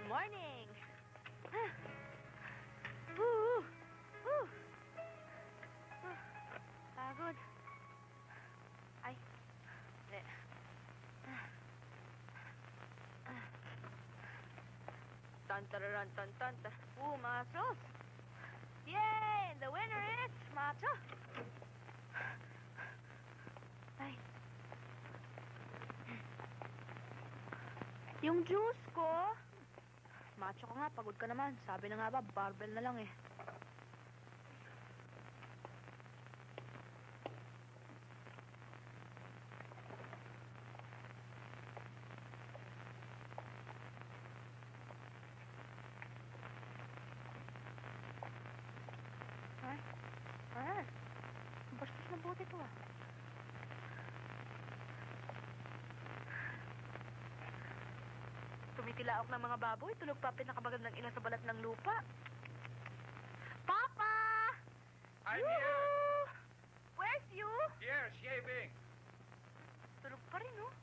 morning. Woo! Woo! Pagod. Ay. Hindi. Tan. Macho. Yay! The winner is Macho. Ay. Yung juice ko. Macho ka nga, pagod ka naman. Sabi na nga ba, barbell na lang eh. Bastos na bote to ah. Tumitilaok ng mga baboy, tulog pa pinakabagad ng ina sa balat ng lupa. Papa! I'm here! Where's you? Here, shaving. Tulog pa rin, oh.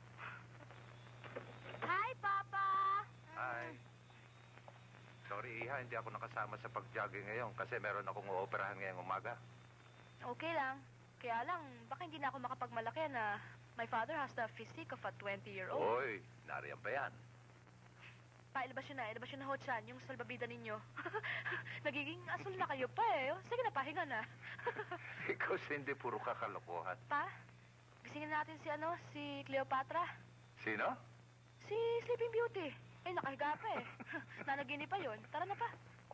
Hi, Papa! Hi. Sorry, Iha, hindi ako nakasama sa pag-jogging ngayon kasi meron akong uoperahan ngayong umaga. Okay lang. Kaya lang, baka hindi na ako makapagmalaki na my father has the physique of a 20-year-old. Hoy, nariyan pa yan. Ilabas yun na ho dyan, yung salbabida ninyo. Nagiging asul na kayo pa eh. Sige na, pahinga na. Ikaw hindi puro kakalokohan. Pa, gisingin natin si Cleopatra. Sino? Si Sleeping Beauty. Eh, nakahiga pa eh. Nanaginip pa yun. Tara na pa.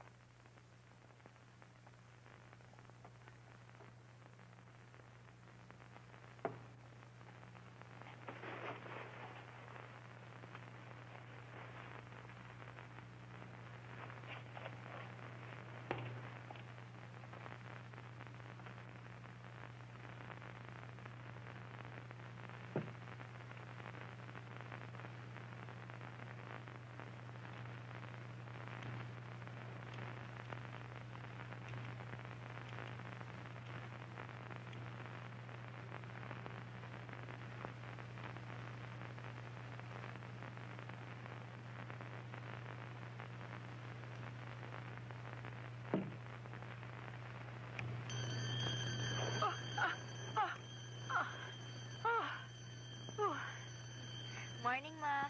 Morning, Ma.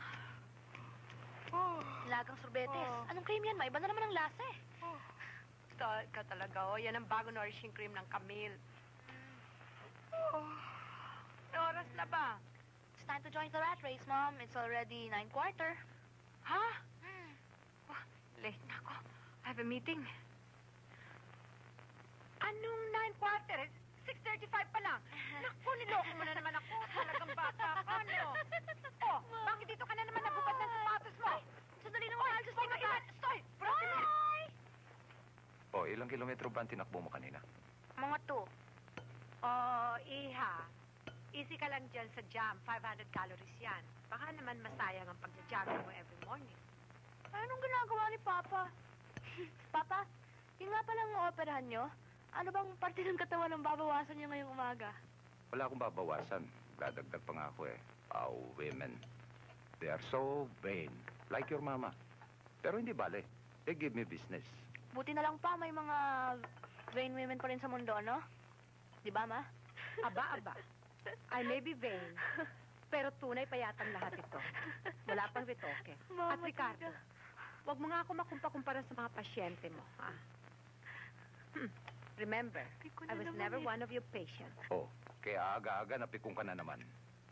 Lagang sorbetes. Anong cream yan, Ma? Iba na naman ang lasa eh. Stall ka talaga, oh. Yan ang bago nourishing cream ng Camille. Oras na ba? It's time to join the rat race, Mom. It's already 9:15. Ha? Oh, late na ako. I have a meeting. Anong 9:15? 6:35 pa lang. Naku, niloko mo na naman ako. Talagang bata ka, no? Oh, bakit dito ka na naman nabubad ng sapatos mo? Ay, sandali na mahal. Just take a bath. Stoy! Bye! Oh, ilang kilometro ba ang tinakbo mo kanina? Mga 2. Oh, Iha. Easy ka lang dyan sa jam. 500 calories yan. Baka naman masayang ang pag-jogging mo every morning. Anong ginagawa ni Papa? Papa, yung nga palang operahan nyo, ano bang parte ng katawan ang babawasan nyo ngayong umaga? Wala akong babawasan. Dadagdag pa nga ako eh. Women. They are so vain. Like your mama. Pero hindi bale. They give me business. Buti na lang pa, may mga vain women pa rin sa mundo, no? Di ba, Ma? Aba. I may be vain, pero tunay pa yatang lahat ito. Wala pang retoke. Mama, at Ricardo, wag mo nga ako makumpara sa mga pasyente mo, ha? Remember, I was never one of your patients. Oh, kaya aga-aga napikong ka na naman.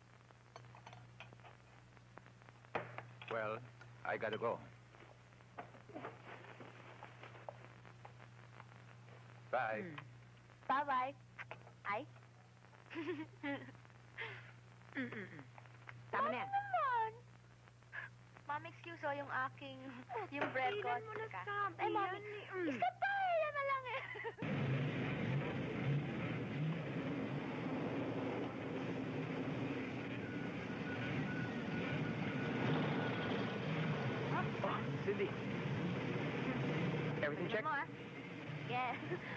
Well, I gotta go. Bye. Bye-bye. Ay? Tama na yan. Naman. Ma'am, excuse yung aking, yung bread ko. Pilan mo na sabi Ay, Mami, yan eh. Iska tayo, yan na lang eh. Oh, Cindy. Everything checked? Mo, ah. Yes.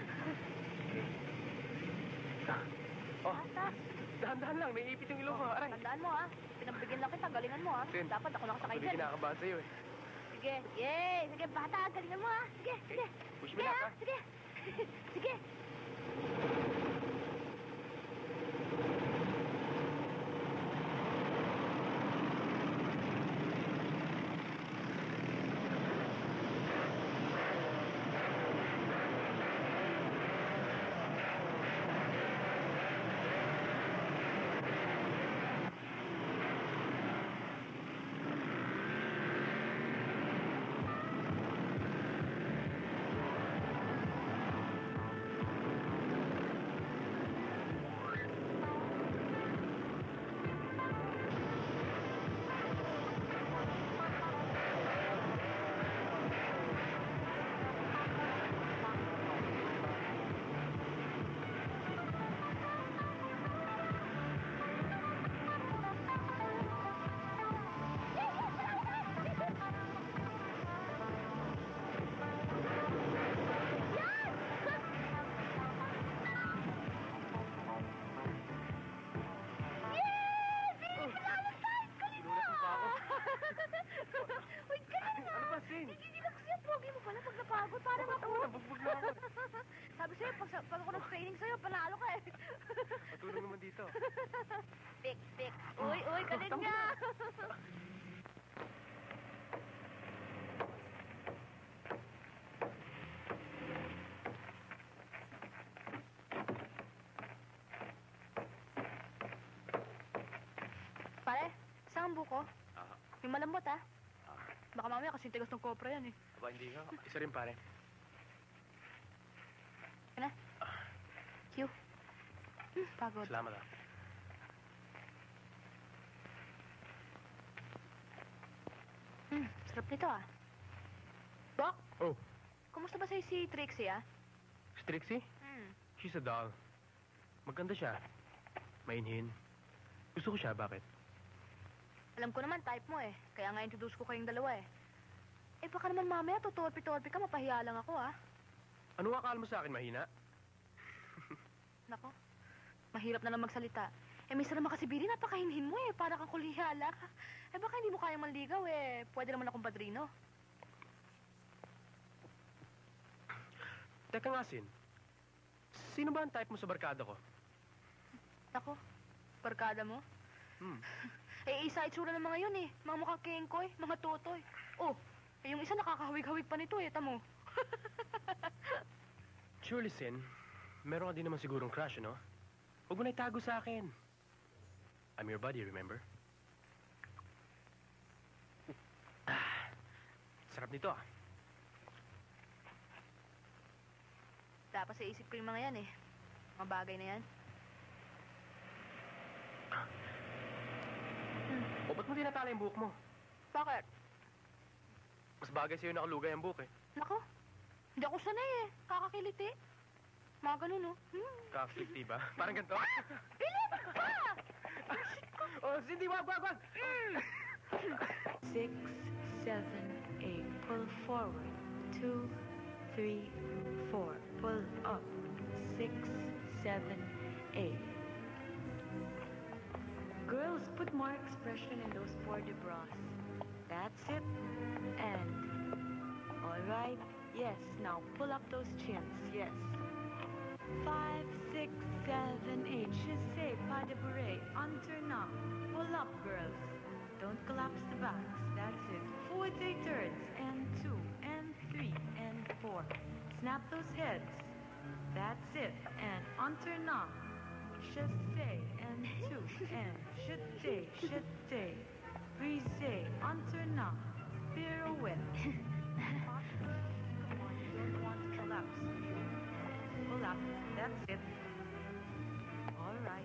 Oh, Basta. dahan-dahan lang. May ipit yung ilong mo. Aray. Tandaan mo, ah. Pinagbigyan lang kita, galingan mo, ah. Sin, Dapat ako nakasakay Hindi dyan. kinakabahan sa'yo eh. Sige. Yay! Sige, bata. Galingan mo, ha? Sige, sige. Push me Sige, luck, ha? ha? Sige. Sige. Sinulat mo pa ako. Uy, galing na. Ano ba, Sin? Hindi na kasi ang pogi mo pala pag napagod. Parang ako. Nabugbog na ako. Sabi sa'yo, pag ako nag-training sa'yo, panalo ka eh. Matulong naman dito. Pik, pik. Uy, galing nga. Pare, saan ang buko? Ah, Yung malambot, ha? ah. Baka mamaya kasi tigas ng kopra yan, eh. Aba, hindi nga. Isa rin, pare. Yan na. Q. Pagod. Salamat, ah. Sarap nito, ah. Bok, Oh, kumusta ba sa'yo si Trixie, ah? si Trixie? She's a doll. Maganda siya. Mainhin. Gusto ko siya, bakit? Alam ko naman, type mo, eh. Kaya nga introduce ko kayong dalawa, eh. Eh, baka naman mamaya, tutulpi-tulpi ka, mapahiya lang ako, ah. Ano akala mo sa akin, mahina? Nako, mahirap na lang magsalita. Eh, minsan naman kasi, Billy, napakahinhin mo, eh. Para kang kulihala. Eh, baka hindi mo kayang manligaw, eh. Pwede naman akong padrino. Teka nga, Sin. Sino ba ang type mo sa barkada ko? Nako, barkada mo? Hmm. Eh, isa itsura ng mga yun, eh. Mga mukhang kengkoy, mga totoy. Oh, eh, yung isa nakakahawig-hawig pa nito, eh. Tamo. Surely, Sin, meron ka din naman sigurong crush, no? Huwag mo na itago sa akin. I'm your buddy, remember? Sarap nito, ah. Dapat sa isip ko yung mga yan, eh. Mga bagay na yan. O, ba't mo tinatala yung buhok mo? Bakit? Mas bagay sa'yo nakalugay ang buhok, eh. Nako, hindi ako sanay, eh. Kakakiliti. Mga ganun, oh. Kakaklikti ba? Parang ganito. Billy, pa! Oh, Cindy, wag! 6, 7, 8. Pull forward. 2, 3, 4. Pull up. 6, 7, 8. Girls, put more expression in those port de bras. That's it. And. All right. Yes. Now pull up those chins. Yes. 5, 6, 7, 8. Chassé, pas de bourrée. Alternant. Pull up, girls. Don't collapse the backs. That's it. Forwards 8 thirds. And 2, and 3, and 4. Snap those heads. That's it. And alternant. Chassé, and 2, and jeté, jeté. Brisé, alternant. Pirouette. Come on, you don't want to collapse. Pull up. That's it. All right.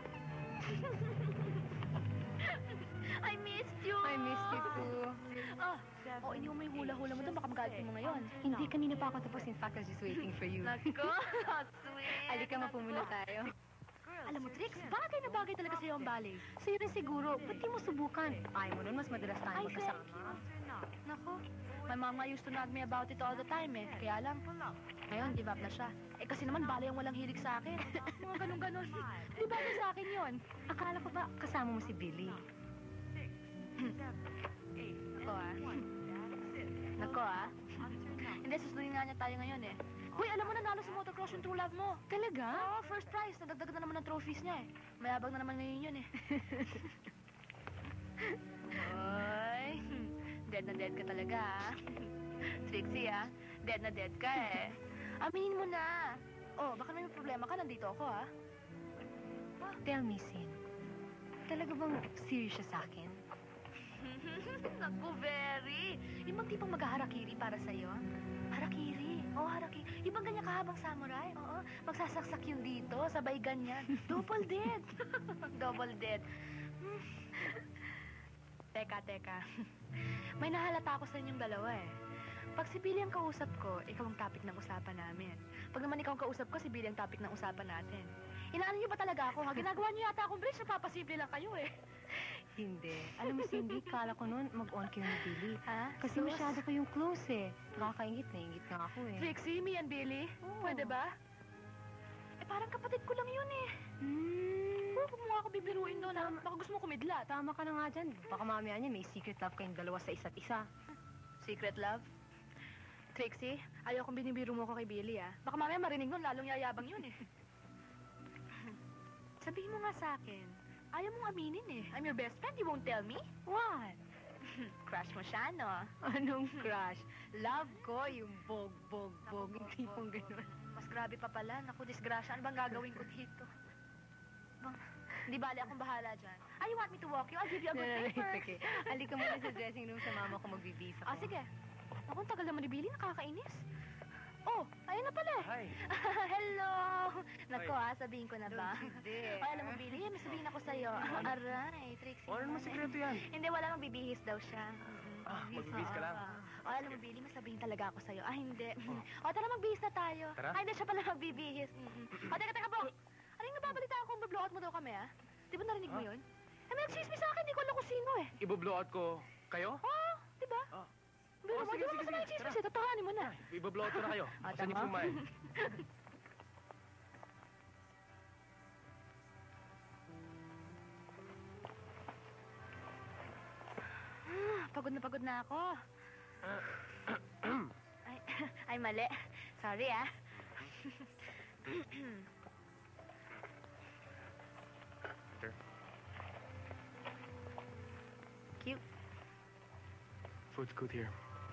I missed you! I missed you too. Ah, oh, iniwan mo yung hula-hula mo doon. Baka magalit mo ngayon. Hindi, kanina pa ako tapos. In fact, I was just waiting for you. Nako, sweet. Halika, mapumuna tayo. Alam mo, Trix, bagay na bagay talaga sa'yo ang ballet. Sa'yo rin siguro. Ba't di mo subukan? Ayaw mo nun, mas madalas tayo Ay, magkasama. Nako, my mama used to nag me about it all the time, eh. Kaya lang, ngayon, give up na siya. Eh, kasi naman, ballet ang walang hilig sa akin. Mga ganun-ganun. Di bagay sa akin yon. Akala ko ba kasama mo si Billy? Oo, ah. Nako, Hindi, susundin nga niya tayo ngayon, eh. Hoy, alam mo, nanalo sa motocross yung true love mo. Talaga? Oo, first prize. Nadagdagan na naman ng trophies niya, eh. Mayabang na naman ngayon yun, eh. Oy, dead na dead ka talaga, Trixie, Dead na dead ka, eh. Aminin mo na. Oh, baka may problema ka. Nandito ako, Tell me, Sin. Talaga bang serious siya sa akin? Naku, very. Yung bang tipong maghaharakiri para sa'yo? Harakiri? Oo, harakiri. Yung bang ganyan kahabang samurai? Oo, magsasaksak yun dito, sabay ganyan. Double dead. Double dead. Teka. May nahalata ako sa inyong dalawa, eh. Pag si Billy ang kausap ko, ikaw ang topic ng usapan namin. Pag naman ikaw ang kausap ko, si Billy ang topic ng usapan natin. Inaano niyo ba talaga ako, Ginagawa niyo yata akong bridge, napapasible lang kayo, eh. Hindi. Alam mo, Cindy, kala ko noon mag-on kayo ni Billy. Kasi Sus. masyado kayong close, eh. Nakakaingit na ingit nga ako, eh. Trixie, me and Billy? Oo. Pwede ba? Eh, parang kapatid ko lang yun, eh. Huwag mo ako bibiruin doon, Baka gusto mo kumidlat. Tama ka na nga dyan. Baka mamaya niya may secret love kayong dalawa sa isa't isa. Secret love? Trixie, ayaw kong binibiro mo ko kay Billy, Baka mamaya marinig nun, lalong yayabang yun, eh. Sabihin mo nga sa akin, ayaw mong aminin, eh. I'm your best friend, you won't tell me? What? Crush mo siya, no? Anong crush? Love ko yung bog. Yung tipong ganun. Mas grabe pa pala. Naku, disgrasya. Ano bang gagawin ko dito? Hindi bali, akong bahala dyan. You want me to walk you? I'll give you a good It's paper. okay. Halika muna sa dressing room sa mama ko magbibisa ko. Sige. Ako, ang tagal naman ni Billy. Nakakainis. Oh, ayun na pala. Hi. Hello. Naku, sabihin ko na ba? Don't you dare. Alam mo, Billy, may sabihin ako sa'yo. Aray, Trixie. Ano naman sikreto yan? Hindi, wala nang bibihis daw siya. Magbibihis ka lang. Alam mo, Billy, may sabihin talaga ako sa'yo. Hindi. Tara, magbihis na tayo. Tara. Hindi siya pala magbibihis. Teka, Bo. Ano yung nababalita akong babloat mo daw kami, Di ba narinig mo yun? May nagchismis sa akin, di ko alam kung sino, eh. Iboblowout ko kayo? Di ba? Pero sige, di ba sige. kasi nagchismis, Totohanin mo na. Iboblowout ko na kayo. Saan niyo tama. kumain? Pagod na ako. Ay, mali. Sorry, Cute. Food's good here.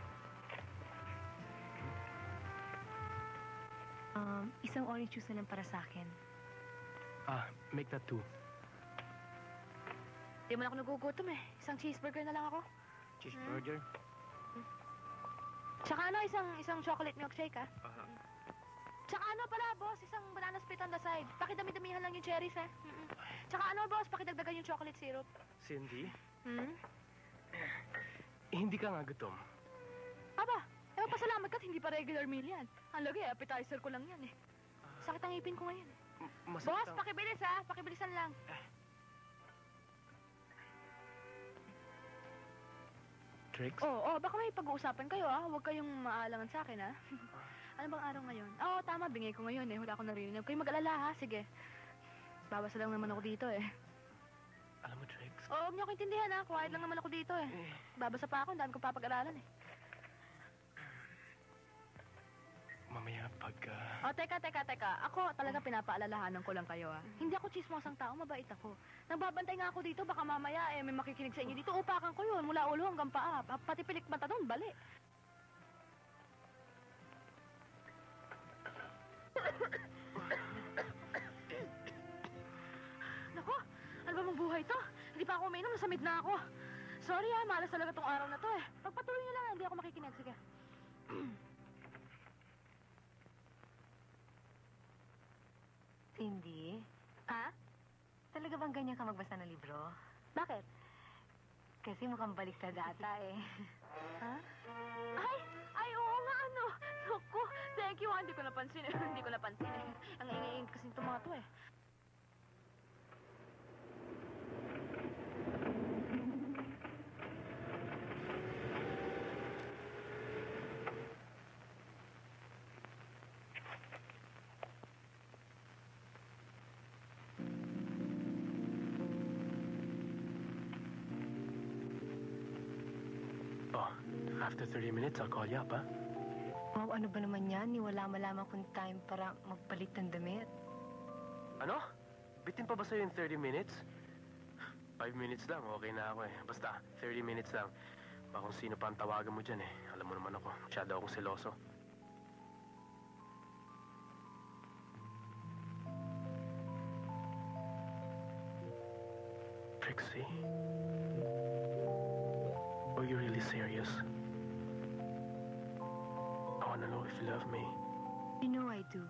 Isang orange juice na lang para sa akin. Make that 2. Di mo na ako nagugutom, eh. Isang cheeseburger na lang ako. Cheeseburger? Tsaka isang chocolate milkshake, Tsaka pala, boss, isang banana split on the side. Pakidami-damihan lang yung cherries, Tsaka boss, pakidagdagan yung chocolate syrup. Cindy, Hmm? hindi ka nga gutom. Aba, magpasalamat ka't hindi pa regular meal yan. Ang lagi, appetizer ko lang yan, eh. Sakit ang ngipin ko ngayon. Boss, pakibilis, Pakibilisan lang. Tricks? Baka may pag-uusapan kayo, Huwag kayong maalangan sa akin, Ano bang araw ngayon? Tama, bingay ko ngayon, Wala akong narinig. Kayo mag-alala, sige. Babasa lang naman ako dito, Alam mo, Tricks? Huwag niyo ako intindihan, Quiet lang naman ako dito, Babasa pa ako, ang dami kong papag-aralan, Mamaya pag... Teka. Ako talaga pinapaalalahanan ko lang kayo, Hindi ako chismosang tao, mabait ako. Nagbabantay nga ako dito, baka mamaya may makikinig sa inyo dito. Upakan ko yun, mula ulo hanggang paa. Pati pilik mata doon, bali. Nako, ano ba mong buhay to? Hindi pa ako uminom, nasamid na ako. Sorry, malas talaga tong araw na to, Pagpatuloy niyo lang, hindi ako makikinig. Sige. Cindy, talaga bang ganyan ka magbasa ng libro? Bakit? Kasi mukhang baliktad ata, Ay, oo nga, Naku, thank you, Hindi ko napansin, Ang ingay kasi itong mga to, Oh, after 30 minutes, I'll call you up, ha? Wow, ano ba naman yan? Ni wala malaman kung time para magpalit ng damit. Ano? Bitin pa ba sa'yo yung 30 minutes? 5 minutes lang, okay na ako eh. Basta, 30 minutes lang. Baka kung sino pa ang tawagan mo dyan eh. Alam mo naman ako, masyado akong seloso. Trixie? Are you really serious? I wanna know if you love me. You know I do.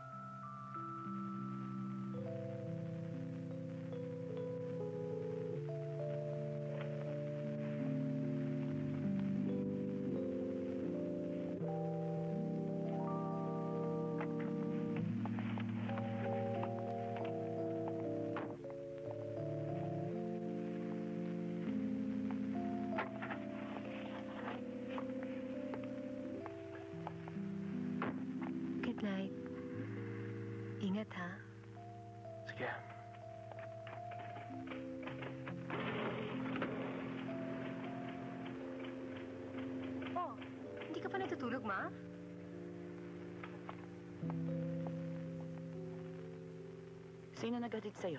Good night. Ingat, ha? Sige. Oh, hindi ka pa natutulog, ma? Sino naghatid sa'yo?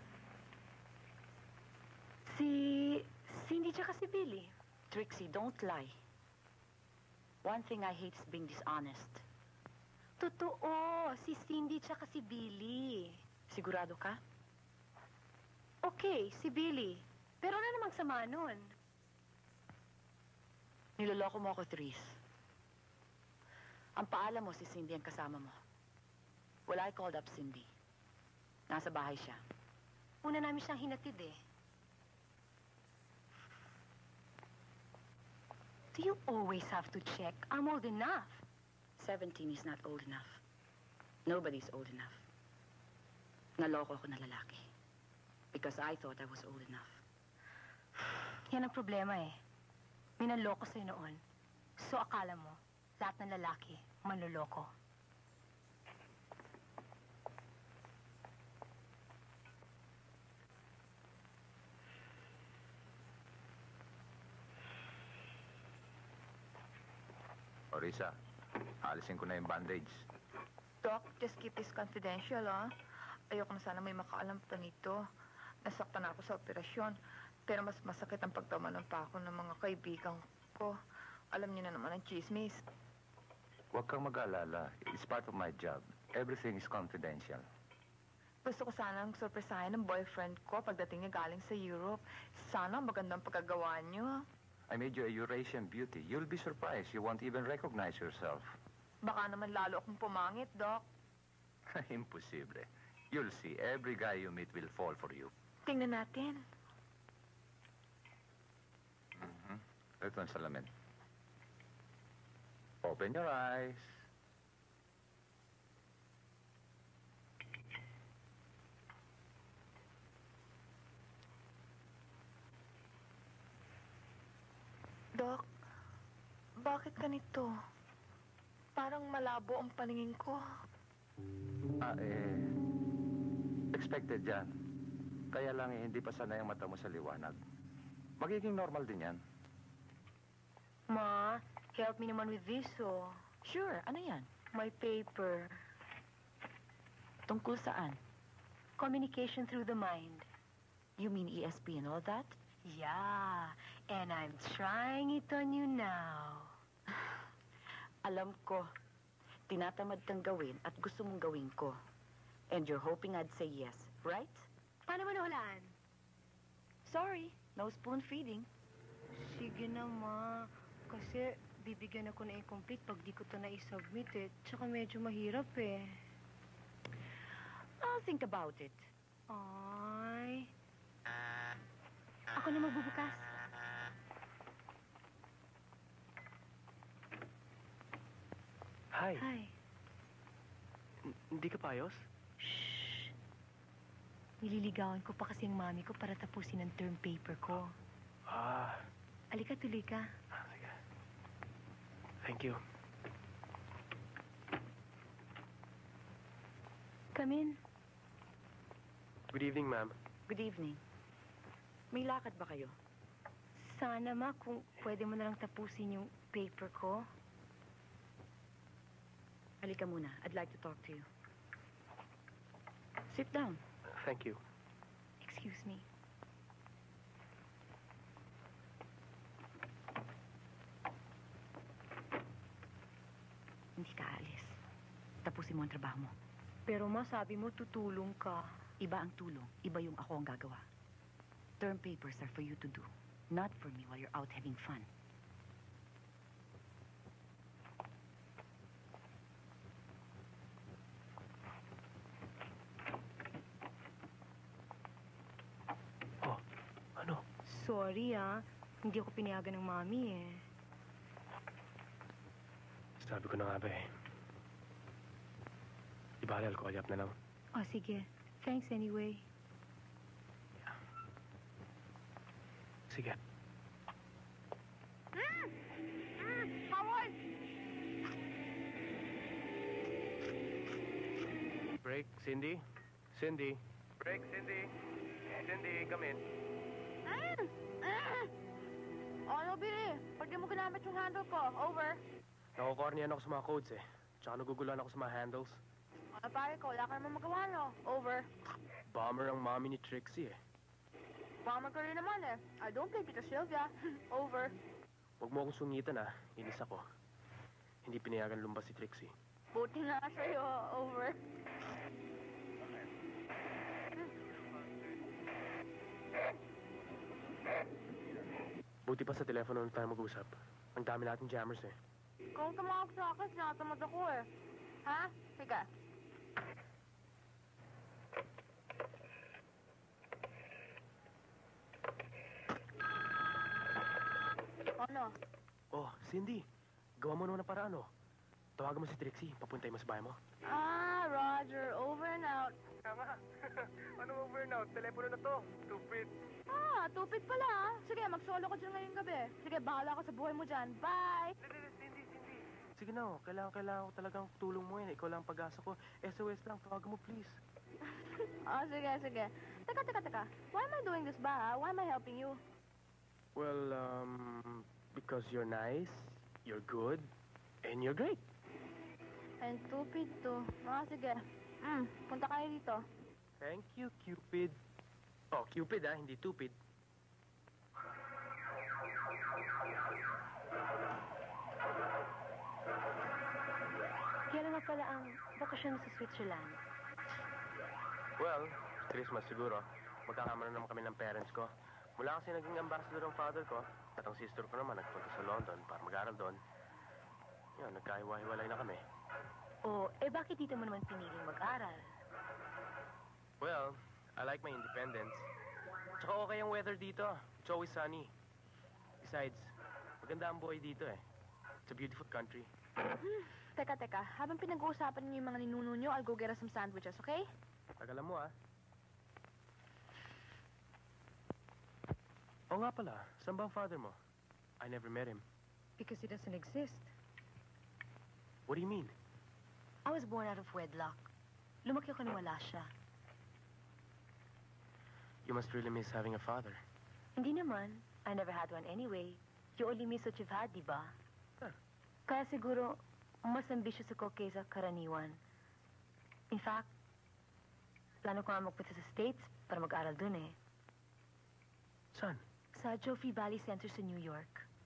Si Cindy tsaka si Billy. Trixie, don't lie. One thing I hate is being dishonest. Totoo, si Cindy tsaka si Billy. Sigurado ka? Okay, si Billy. Pero ano namang sama nun? Niloloko mo ako, Therese. Ang paalam mo si Cindy ang kasama mo. Well, I called up Cindy. Nasa bahay siya. Una namin siyang hinatid eh. Do you always have to check? I'm old enough. 17 is not old enough. Nobody's old enough. Naloko ako na lalaki. Because I thought I was old enough. Yan ang problema eh. Minaloko sa'yo noon. So akala mo, lahat ng lalaki, manloloko. Orisa, alisin ko na yung bandage. Doc, just keep this confidential, ah. Ayoko na sana may makaalam pa nito. Nasaktan ako sa operasyon. Pero mas masakit ang pagtamanan pa ako ng mga kaibigan ko. Alam niyo na naman ang chismis. Huwag kang mag-alala. It's part of my job. Everything is confidential. Gusto ko sanang sorpresahin ng boyfriend ko pagdating niya galing sa Europe. Sana magandang pagkagawa niyo. I made you a Eurasian beauty. You'll be surprised. You won't even recognize yourself. Baka naman lalo akong pumangit, Doc. Imposible. You'll see. Every guy you meet will fall for you. Tingnan natin. Ito ang salamin. Open your eyes. Doc, bakit ganito? Parang malabo ang paningin ko. Expected yan. Kaya lang hindi pa sanay ang mata mo sa liwanag. Magiging normal din yan. Ma, help me naman with this, oh. Sure, ano yan? My paper. Tungkol saan? Communication through the mind. You mean ESP and all that? Yeah, and I'm trying it on you now. Alam ko, tinatamad kang gawin at gusto mong gawin ko. And you're hoping I'd say yes, right? Paano mo nahulaan? Sorry, no spoon feeding. Sige na, Ma. Kasi bibigyan ako na i-complete pag di ko to na-submit eh. Tsaka medyo mahirap eh. I'll think about it. Ay. Ako na magbubukas. Hi. Hi. Hindi ka pa ayos? Shh. Nililigawan ko pa kasi ang mami ko para tapusin ang term paper ko. Ah, Alika, tuloy ka. sige. Thank you. Come in. Good evening, ma'am. Good evening. May lakad ba kayo? Sana, Ma, kung pwede mo na lang tapusin yung paper ko. Halika muna. I'd like to talk to you. Sit down. Thank you. Excuse me. Hindi ka alis. Tapusin mo ang trabaho mo. Pero, Ma, sabi mo tutulong ka. Iba ang tulong. Iba yung ako ang gagawa. Term papers are for you to do. Not for me while you're out having fun. Oh, ano? Sorry, Hindi ako pinayagan ng Mami, eh. Sabi ko na nga ba eh. Di ba, call you up na lang? Oh, sige. Thanks anyway. Sige. Howard! Break, Cindy? Cindy? Break, Cindy? Cindy, come in. Ano, Billy? Pag di mo ginamit yung handle ko, over. Nakukornian ako sa mga codes eh. Tsaka nagugulan ako sa mga handles. Ano, pare ko, wala ka naman magawa, no? Over. Bomber ang mommy ni Trixie eh. Bomber ka rin naman, eh. I don't play Peter Sylvia. Over. Huwag mo akong sungitan ah. Inis ako. Hindi pinayagan lumabas si Trixie. Buti nga sa'yo, over. Buti pa sa telepono na tayo mag-usap. Ang dami nating jammers eh. Kung tumawag sa akin, sinatamad ako, eh. Ha? Sige. Ano? Oh, Cindy. Gawa mo naman ng paraan oh. Tawagan mo si Trixie. Papuntay mo sa bahay mo. Ah, Roger. Over and out. Tama. Anong over now? Telepono na to. Stupid. Ah, tupid pala, ah. Sige, mag-solo ko dyan ngayong gabi. Sige, bahala ka sa buhay mo dyan. Bye! Cindy. Sige na oh. Kailangan ko talagang tulong mo yan. Ikaw lang ang pag-asa ko. SOS lang. Tawagan mo please. Ah, sige. Teka. Why am I doing this ba, ha? Why am I helping you? Well, because you're nice, you're good, and you're great. And stupid to. Ah, sige. Punta kayo dito. Thank you, Cupid. Oh, Cupid ah, hindi stupid. Kailan nga pala ang bakasyon sa Switzerland? Well, Christmas siguro. Magkakama na naman kami ng parents ko. Mula kasi naging ambassador ang father ko, at ang sister ko naman nagpunta sa London para mag-aral doon. Yan, nagkahiwa-hiwalay na kami. Oh, bakit dito mo naman piniling mag-aral? Well, I like my independence. Tsaka okay ang weather dito. It's always sunny. Besides, maganda ang buhay dito eh. It's a beautiful country. Teka. Habang pinag-uusapan niyo yung mga ninuno niyo, I'll go get us some sandwiches, okay? Tagalan mo ah. Oo nga pala, saan ba ang father mo? I never met him. Because he doesn't exist. What do you mean? I was born out of wedlock. Lumaki ako nang wala siya. You must really miss having a father. Hindi naman. I never had one anyway. You only miss what you've had, di ba? Huh. Kaya siguro, mas ambitious ako kaysa karaniwan. In fact, plano ko nga magpunta sa States para mag-aral dun eh. Saan? Sa Joffrey Valley Center sa New York.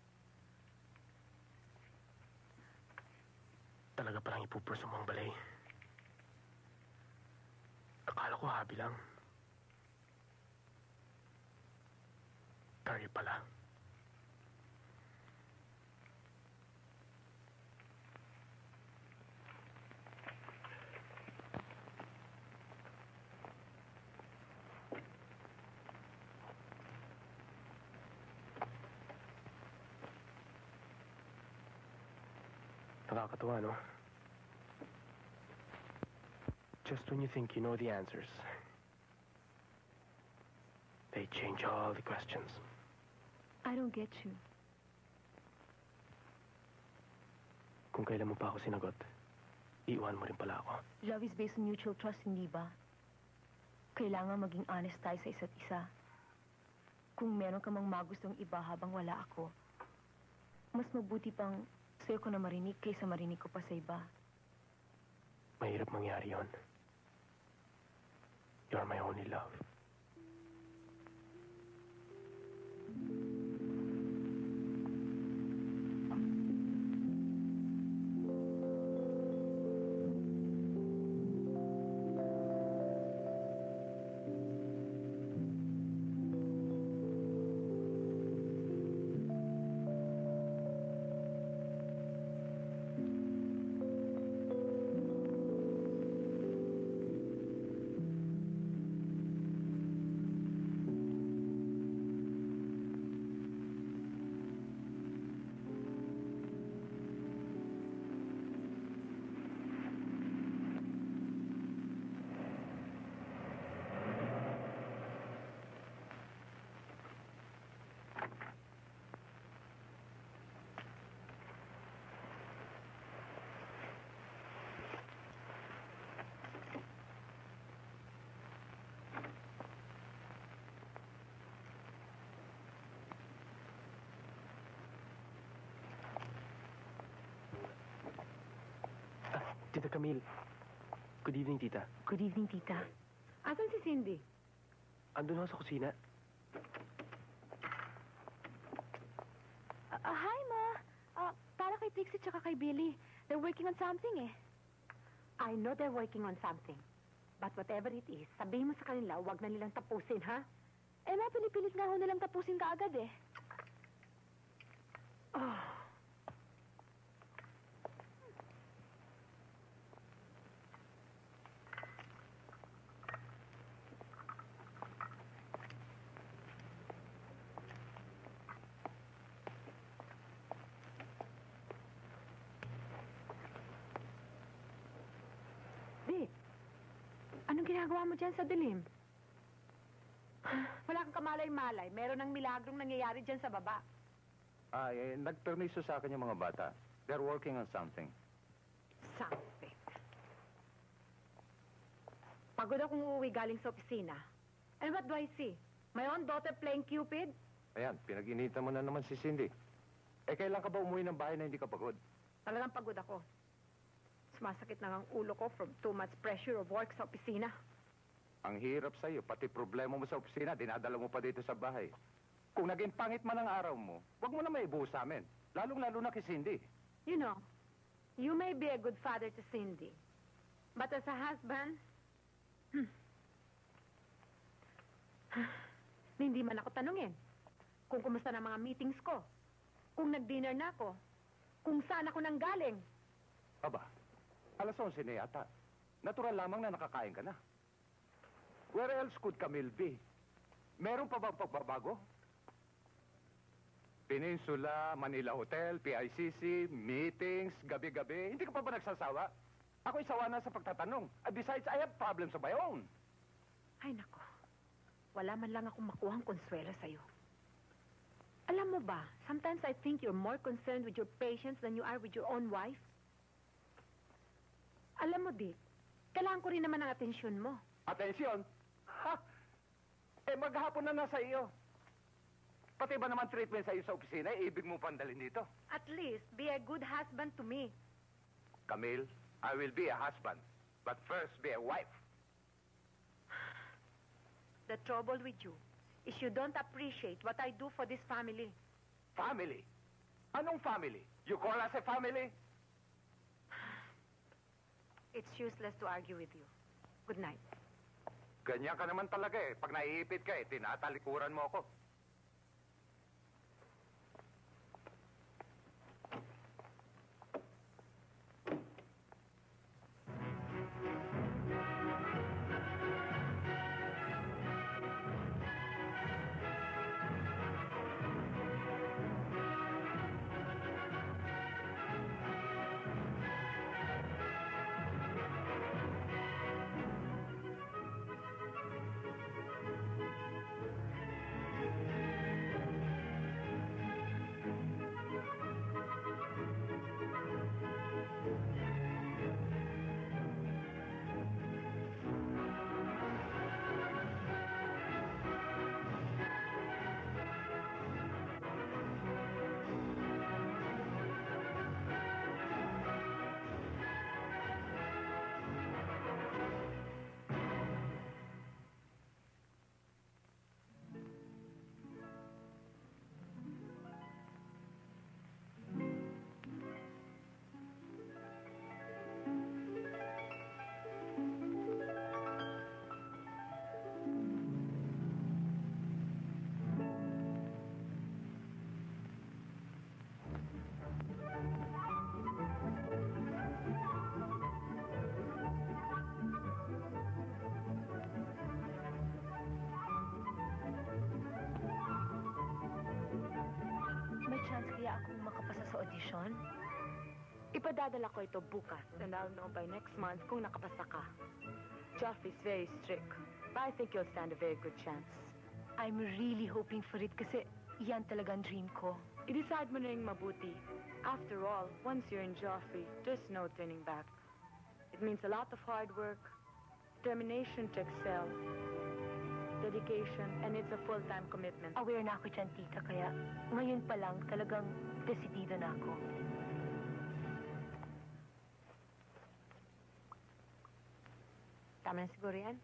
Talaga palang ipupurso mo ang balay. Akala ko hobby lang. Career pala. Nakakatuwa, no? Just when you think you know the answers, they change all the questions. I don't get you. Kung kailan mo pa ako sinagot, iwan mo rin pala ako. Love is based on mutual trust, hindi ba? Kailangan maging honest tayo sa isa't isa. kung meron ka mang magustong iba habang wala ako, mas mabuti pang sa'yo ko na marinig kaysa marinig ko pa sa iba. Mahirap mangyari yon. You're my only love. Tita Camille. Good evening, tita. Good evening, tita. Asan si Cindy? Andun ako sa kusina. Hi, Ma. Para kay Trixie tsaka kay Billy. They're working on something eh. I know they're working on something. But whatever it is, sabihin mo sa kanila, huwag na nilang tapusin, ha? Eh, Ma, pinipilit nga ho nilang tapusin kaagad eh. Oh. Dick, anong ginagawa mo dyan sa dilim? Wala kang kamalay-malay. Meron ng milagrong nangyayari dyan sa baba. Nagpermiso sa akin yung mga bata. They're working on something. Something. Pagod akong uuwi galing sa opisina. And what do I see? My own daughter playing Cupid? Ayan, pinag-initan mo na naman si Cindy. Kailan ka ba umuwi ng bahay na hindi ka pagod? Talagang pagod ako. Sumasakit na ang ulo ko from too much pressure of work sa opisina. Ang hirap sa'yo, pati problema mo sa opisina, dinadala mo pa dito sa bahay. Kung naging pangit man ang araw mo, huwag mo na maibuhos sa amin. Lalong-lalo na kay Cindy. You know, you may be a good father to Cindy. But as a husband, hindi man ako tanungin kung kumusta na mga meetings ko, kung nag-dinner na ako, kung saan ako nang galing. Aba, alas 11 na yata. Natural lamang na nakakain ka na. Where else could Camille be? Meron pa bang pagbabago? Peninsula, Manila Hotel, PICC, meetings, gabi-gabi. Hindi ka pa ba nagsasawa? Ako'y sawa na sa pagtatanong. Besides, I have problems of my own. Ay, nako. Wala man lang akong makuhang konsuelo sa'yo. Alam mo ba, sometimes I think you're more concerned with your patients than you are with your own wife. Alam mo, Dick, kailangan ko rin naman ang atensyon mo. Atensyon? Ha? Maghapon na nasa iyo. Pati ba naman treatment sa iyo sa opisina, ibig mo pandalin dito? At least, be a good husband to me. Camille, I will be a husband. But first, be a wife. The trouble with you is you don't appreciate what I do for this family. Family? Anong family? You call us a family? It's useless to argue with you. Good night. Ganyan ka naman talaga eh. Pag naiipit ka eh, tinatalikuran mo ako. May chance kaya akong makapasa sa audition? Ipadadala ko ito bukas, and I'll know by next month kung nakapasa ka. Joffrey's very strict, but I think you'll stand a very good chance. I'm really hoping for it kasi yan talagang dream ko. I-decide mo na yung mabuti. After all, once you're in Joffrey, there's no turning back. It means a lot of hard work, determination to excel, dedication, and it's a full-time commitment. Aware na ako dyan, tita, kaya ngayon pa lang talagang desidida na ako. Tama na siguro yan?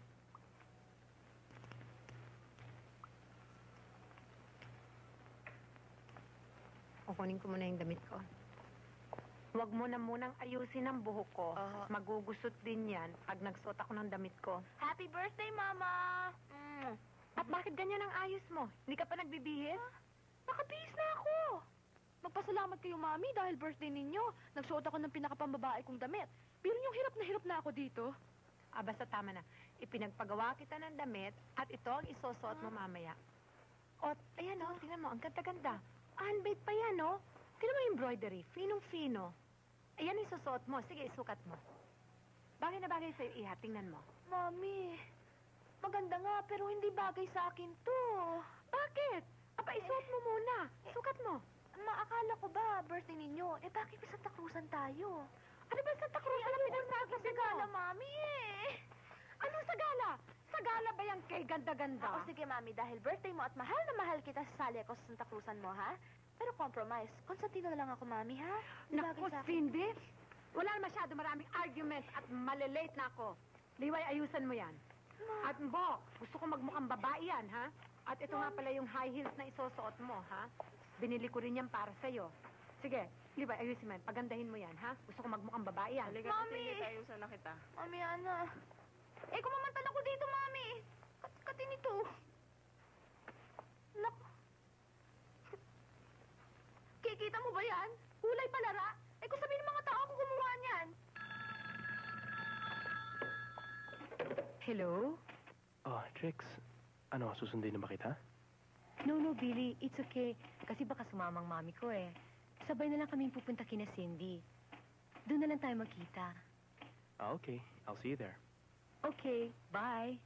Kukunin ko muna yung damit ko. Huwag mo na munang ayusin ang buhok ko. Magugusot din yan pag nagsuot ako ng damit ko. Happy birthday, Mama! At bakit ganyan ang ayos mo? Hindi ka pa nagbibihis? Nakabihis na ako! Magpasalamat kayo, Mami, dahil birthday ninyo. Nagsuot ako ng pinakapambabae kong damit. Pero yung hirap na ako dito. Basta tama na. Ipinagpagawa kita ng damit at ito ang isusuot mo mamaya. O, ayan o, tingnan mo, ang ganda-ganda. Handmade pa yan, o. Tingnan mo yung embroidery, finong-fino. Ayan isusuot mo. Sige, isukat mo. Bagay na bagay sa'yo, Iha. Tingnan mo. Mami, maganda nga, pero hindi bagay sa akin to. Bakit? Isuot mo muna. Sukat mo. Maakala ko ba, birthday ninyo? Bakit ba Santa Cruzan tayo? Ano ba Santa Cruz? Ano pinagsasabi mo? Sagala, Mami, Anong sagala? Sagala ba yan kay ganda-ganda? O sige, Mami, dahil birthday mo at mahal na mahal kita, sasali ako sa Santa Cruzan mo, ha? Pero compromise. Constantino na lang ako, Mami, ha? Hindi bagay Naku, sa akin. Cindy. Wala na masyado maraming arguments at malilate na ako. Liway, ayusan mo yan. At Bo, gusto ko magmukhang babae yan, ha? At ito nga pala yung high heels na isusuot mo, ha? Binili ko rin yan para sa'yo. Sige, Liway, ayusin mo yan. Pagandahin mo yan, ha? Gusto ko magmukhang babae yan. Mami! ayusan na kita. Mami, Ana. Kumamantal ako dito, Mami. Katin ito. Naku. Kikita mo ba yan? Hulay palara? Kung sabihin ng mga tao ako gumawa niyan. Hello? Oh, Trix. Ano, susundin na ba kita? No, Billy. It's okay. Kasi baka sumamang mami ko eh. Sabay na lang kaming pupunta kina Cindy. Doon na lang tayo magkita. Okay. I'll see you there. Okay, bye.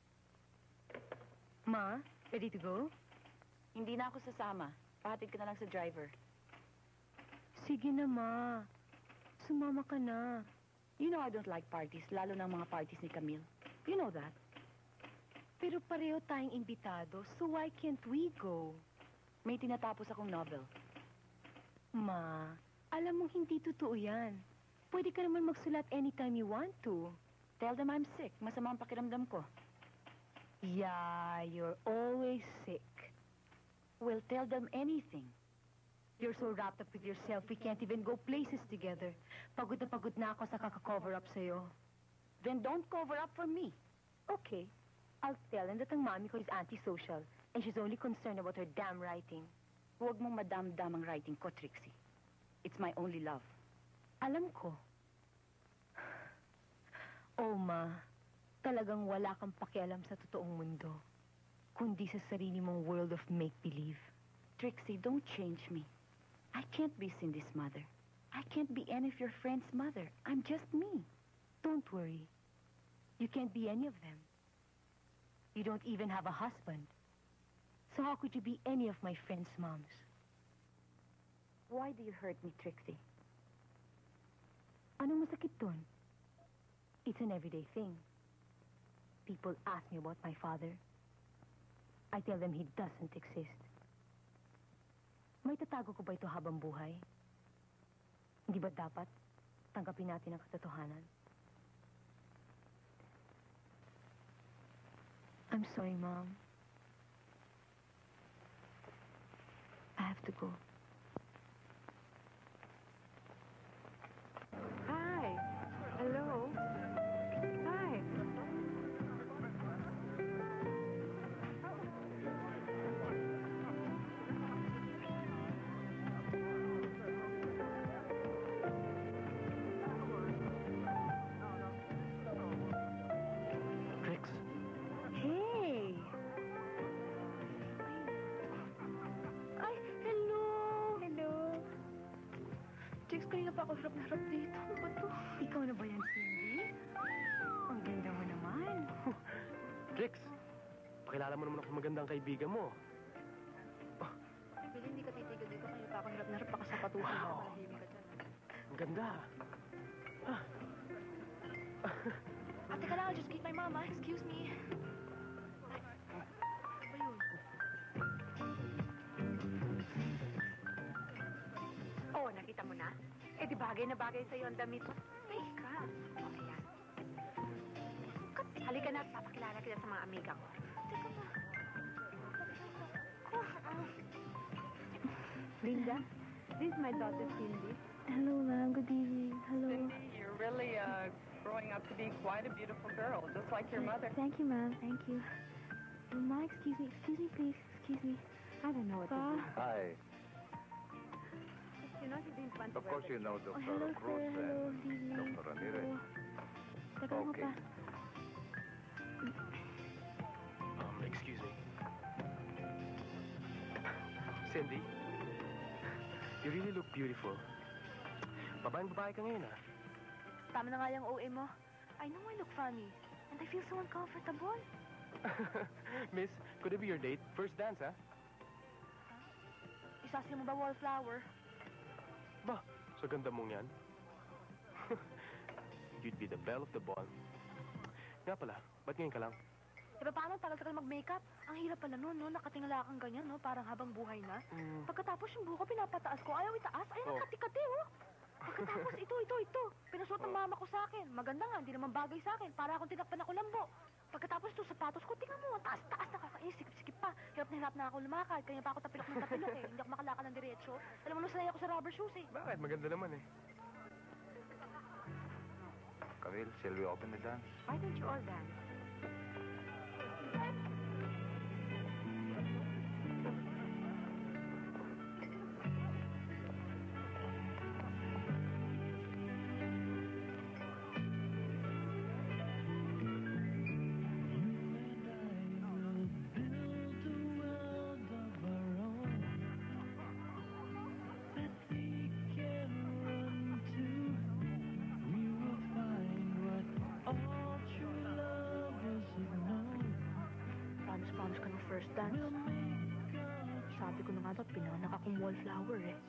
Ma, ready to go? Hindi na ako sasama. Pahatid ka na lang sa driver. Sige na, Ma. Sumama ka na. You know I don't like parties, lalo na ang mga parties ni Camille. You know that. Pero pareho tayong imbitado, so why can't we go? May tinatapos akong novel. Ma, alam mong hindi totoo yan. Pwede ka naman magsulat anytime you want to. Tell them I'm sick. Masama ang pakiramdam ko. Yeah, you're always sick. Well, tell them anything. You're so wrapped up with yourself, we can't even go places together. Pagod na ako sa kaka-cover up sa'yo. Then don't cover up for me. Okay, I'll tell them that ang mami ko is antisocial and she's only concerned about her damn writing. Huwag mong madam-dam ang writing ko, Trixie. It's my only love. Alam ko. Oh, Ma, talagang wala kang pakialam sa totoong mundo, kundi sa sarili mong world of make-believe. Trixie, don't change me. I can't be Cindy's mother. I can't be any of your friends' mother. I'm just me. Don't worry. You can't be any of them. You don't even have a husband. So how could you be any of my friends' moms? Why do you hurt me, Trixie? Anong masakit dun? It's an everyday thing. People ask me about my father. I tell them he doesn't exist. May tatago ko ba ito habang buhay? Hindi ba dapat tanggapin natin ang katotohanan? I'm sorry, Mom. I have to go. Hi. Hello. Hi. kanina pa ako hirap na hirap dito. Ano ba to? Ikaw na ba yan, Cindy? Ang ganda mo naman. Trix, pakilala mo naman ako magandang kaibigan mo. Billy, hindi ka titigil dito. Kanina pa ako hirap na hirap. Baka sa patusan mo. Wow. Malahimik ka dyan. Ang ganda. Teka lang, I'll just greet my mama. Excuse me. Ay, ano ba yun? Oh, nakita mo na? Eh, di bagay na bagay sa'yo ang damit mo. Teka. O, ayan. Halika na at papakilala kita sa mga amiga ko. Teka pa. Linda, this is my daughter, Cindy. Hello, ma'am. Good evening. Hello. Cindy, you're really growing up to be quite a beautiful girl, just like your mother. Thank you, ma'am. Thank you. Ma, excuse me. Excuse me, please. Excuse me. I don't know what to Pa? do. Hi. You know, she didn't want to Of wear course you know Oh, Dr. hello, Cruz sir. Hello. and Good evening. Dr. Ramirez. Teka lang Okay. pa. Excuse me. Cindy, you really look beautiful. Babaeng-babae ka ngayon, ah. Tama na nga yung OA mo. I know I look funny. And I feel so uncomfortable. Miss, could it be your date? First dance, ah? Isasli mo ba wallflower? Ba, sa ganda mong yan. You'd be the belle of the ball. Nga pala, ba't ngayon ka lang? Diba paano tagal-tagal mag-makeup? Ang hirap pala nun, no? Nakatingala kang ganyan, no? Parang habang buhay na. Pagkatapos yung buko, pinapataas ko. Ayaw itaas. Ay, Oh. nakati-kati, oh. Pagkatapos, ito. Pinasuot ng mama ko sa akin. Maganda nga, hindi naman bagay sa akin. Para akong tinakpan ako lambo. Pagkatapos ito, sapatos ko, tingnan mo, ang taas-taas, nakakainis, sikip-sikip pa. Hirap na ako lumakad. Kanya pa ako tapilok ng tapilok, eh. Hindi ako makalakad ng diretso. Alam mo, nasanay ako sa rubber shoes, eh. Bakit? Maganda naman, eh. Camille, shall we open the dance? Why don't you all dance? Promise ka ng first dance. Sabi ko na nga ba, pinanak akong wallflower, eh.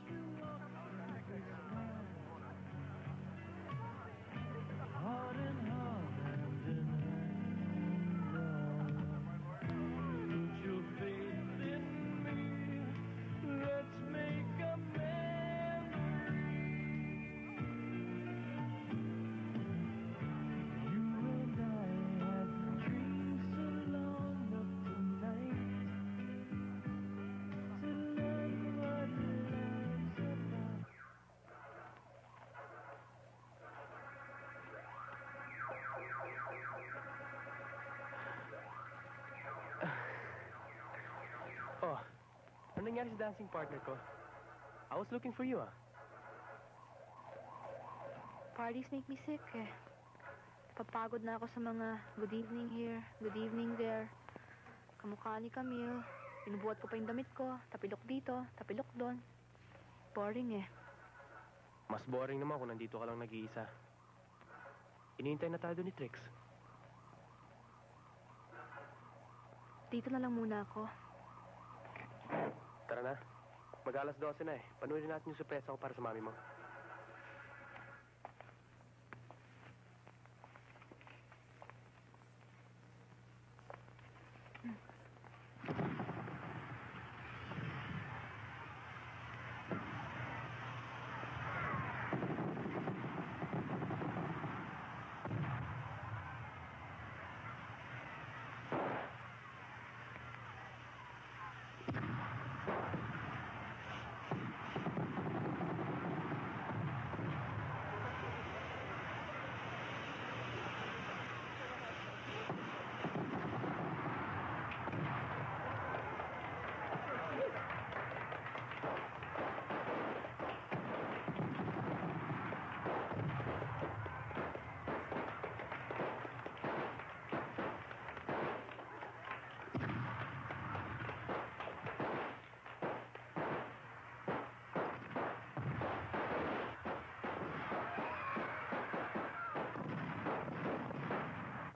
Oh, ano nangyari sa dancing partner ko? I was looking for you, ah. Parties make me sick, eh. Papagod na ako sa mga good evening here, good evening there. Kamukha ni Camille. Pinubuhat ko pa yung damit ko. Tapilok dito, tapilok doon. Boring, eh. Mas boring naman kung nandito ka lang nag-iisa. Inihintay na tayo doon ni Trix. Dito na lang muna ako. Tara na. Mag-alas 12 na, eh. Panuhin natin yung sorpresa ko para sa mami mo.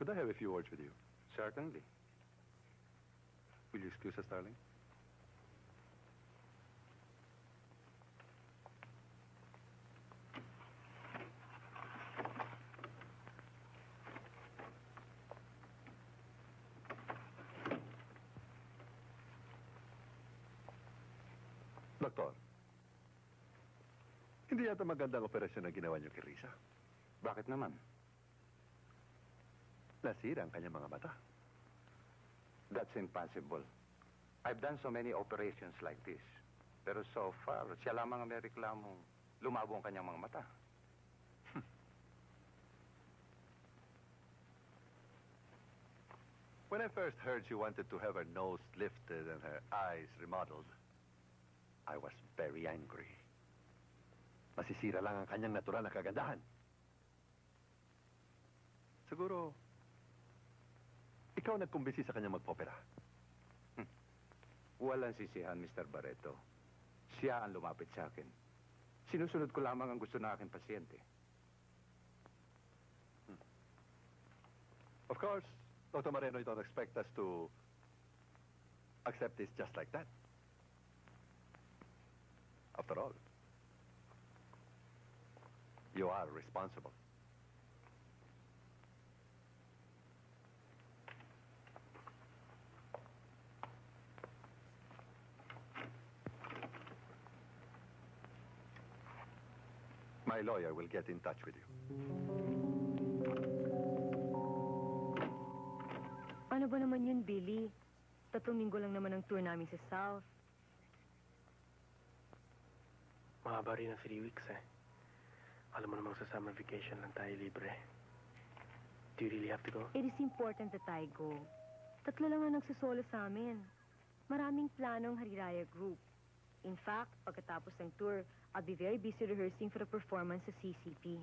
Could I have a few words with you? Certainly. Will you excuse us, darling? Doktor, hindi yata magandang operasyon na ginawa niyo kay Risa. Bakit naman? Nasira ang kanyang mga mata. That's impossible. I've done so many operations like this. Pero so far, siya lamang ang may reklamong lumabo ang kanyang mga mata. When I first heard she wanted to have her nose lifted and her eyes remodeled, I was very angry. Masisira lang ang kanyang natural na kagandahan. Siguro, ikaw nagkumbisi sa kanyang magpopera. Walang sisihan, Mr. Barreto. Siya ang lumapit sa akin. Sinusunod ko lamang ang gusto ng aking pasyente. Of course, Dr. Moreno, you don't expect us to accept this just like that. After all, you are responsible. My lawyer will get in touch with you. Ano ba naman yun, Billy? 3 linggo lang naman ang tour namin sa South. Mahaba rin ang 3 weeks eh. Alam mo namang sa summer vacation lang tayo libre. Do you really have to go? It is important that I go. 3 lang ang nagsusolo sa amin. Maraming planong Hariraya Group. In fact, pagkatapos ng tour, I'll be very busy rehearsing for the performance sa CCP.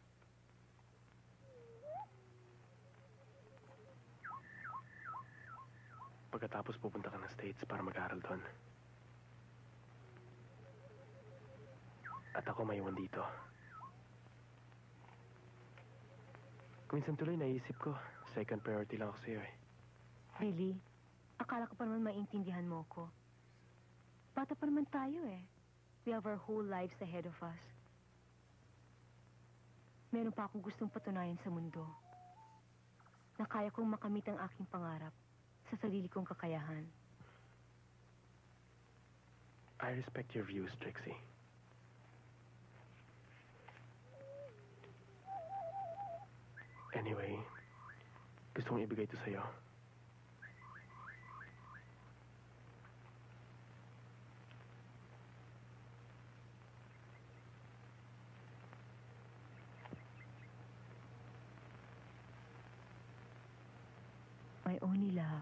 Pagkatapos pupunta ka ng States para mag-aral doon. At ako maiwan dito. Minsan tuloy naisip ko, second priority lang ako sa'yo eh. Really? Akala ko pa naman maintindihan mo ko. Bata pa naman tayo eh. We have our whole lives ahead of us. Meron pa akong gustong patunayan sa mundo. Na kaya kong makamit ang aking pangarap sa sarili kong kakayahan. I respect your views, Trixie. Anyway, gusto kong ibigay ito sa'yo. My only love.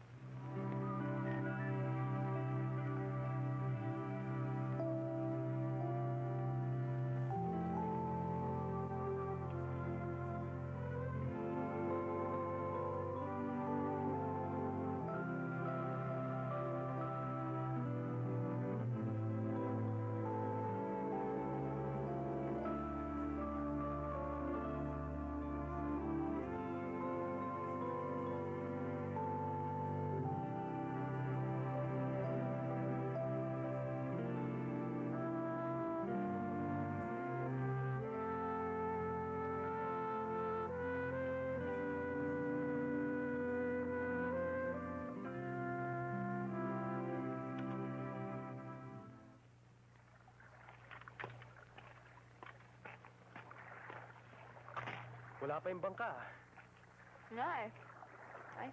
Wala pa yung bangka. Nga eh. Ay.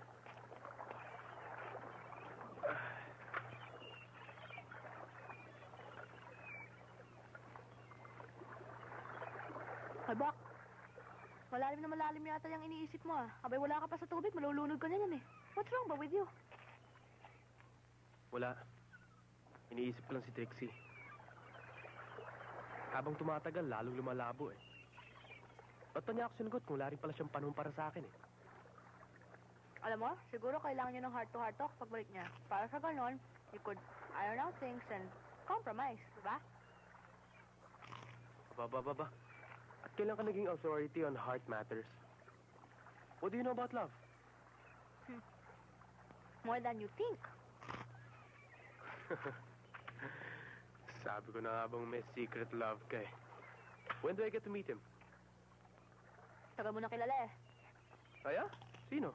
Ay, Bak. Malalim na malalim yata yung iniisip mo ah. Abay, wala ka pa sa tubig, malulunod ka na yan eh. What's wrong ba with you? Wala. Iniisip ko lang si Trixie. Habang tumatagal, lalong lumalabo eh. Ba't pa niya ako sinagot kung wala rin pala siyang panahon para sa akin eh? Alam mo, siguro kailangan niya ng heart-to-heart talk pagbalik niya. Para sa ganon, you could iron out things and compromise, diba? Ba. At kailan ka naging authority on heart matters? What do you know about love? More than you think. Sabi ko na nga bang may secret love ka eh. When do I get to meet him? Tagal mo na kilala eh. Kaya? Sino?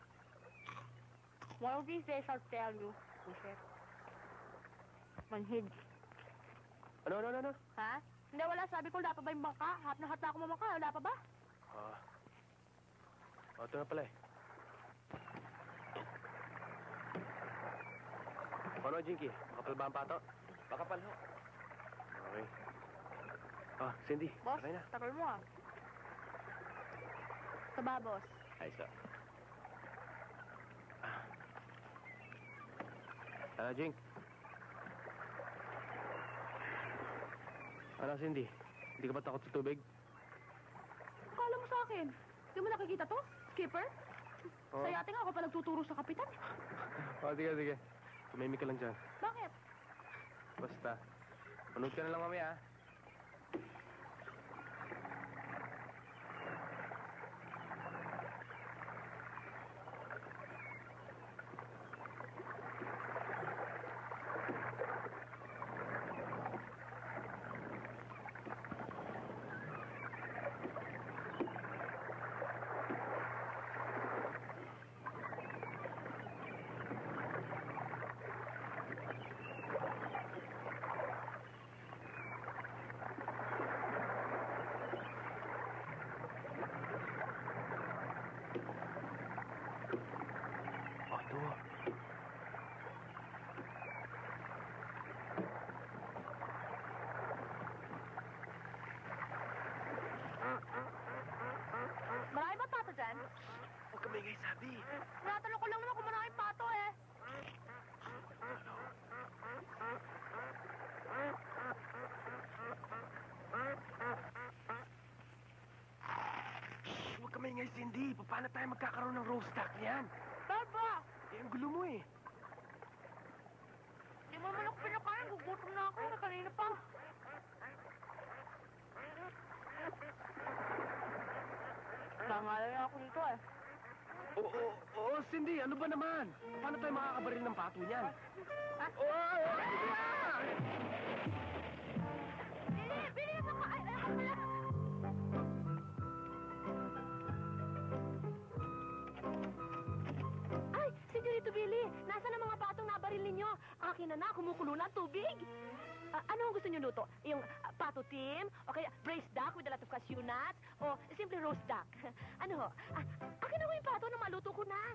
One of these days I'll tell you. Buset. Manhid. Ano? Ha? Hindi, wala. Sabi ko, wala pa ba yung bangka? Hap na ako mamangka. Wala pa ba? Ito na pala eh. Ano, Jinky? Makapal ba ang pato? Makapal ho. Okay. Cindy, Boss, okay na. tagal mo ah. Taba, boss. Ay, sir. Jink. Ano, Cindy? Hindi ka ba takot sa tubig? Kala mo sa akin. Hindi mo nakikita to? Skipper? Oh. Sa yate nga ako pa nagtuturo sa kapitan. Sige. Tumimik ka lang dyan. Bakit? Basta. Manood ka na lang mamaya, ha? Marami ba pato dyan? Huwag ka maingay, sabi. Natanong ko lang naman kung maraming pato eh. Huwag ka maingay, Cindy. Paano tayo magkakaroon ng roast duck niyan? Baba! Ang gulo mo eh. Hindi mo man ako pinakain. Gugutom na ako. Kanina pa. Nangalay ako nito eh. Oo, Cindy. Ano ba naman? Paano tayo makakabaril ng pato niyan? Bili ako! Ay, ako pala! Ay, Senyorito Billy! Nasaan ang mga patong nabaril ninyo? Akin na, kumukulo na ang tubig. Ano ang gusto niyo luto? Yung pato tim? O kaya braised duck with a lot of cashew nuts? O simple roast duck? Ano ho? Akin na ho yung pato na maluto ko na.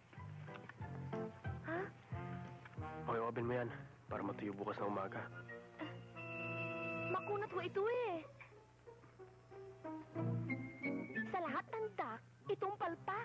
Ha? Okay, open mo yan para matuyo bukas na umaga. Makunat ho ito eh. Sa lahat ng duck, itong palpak.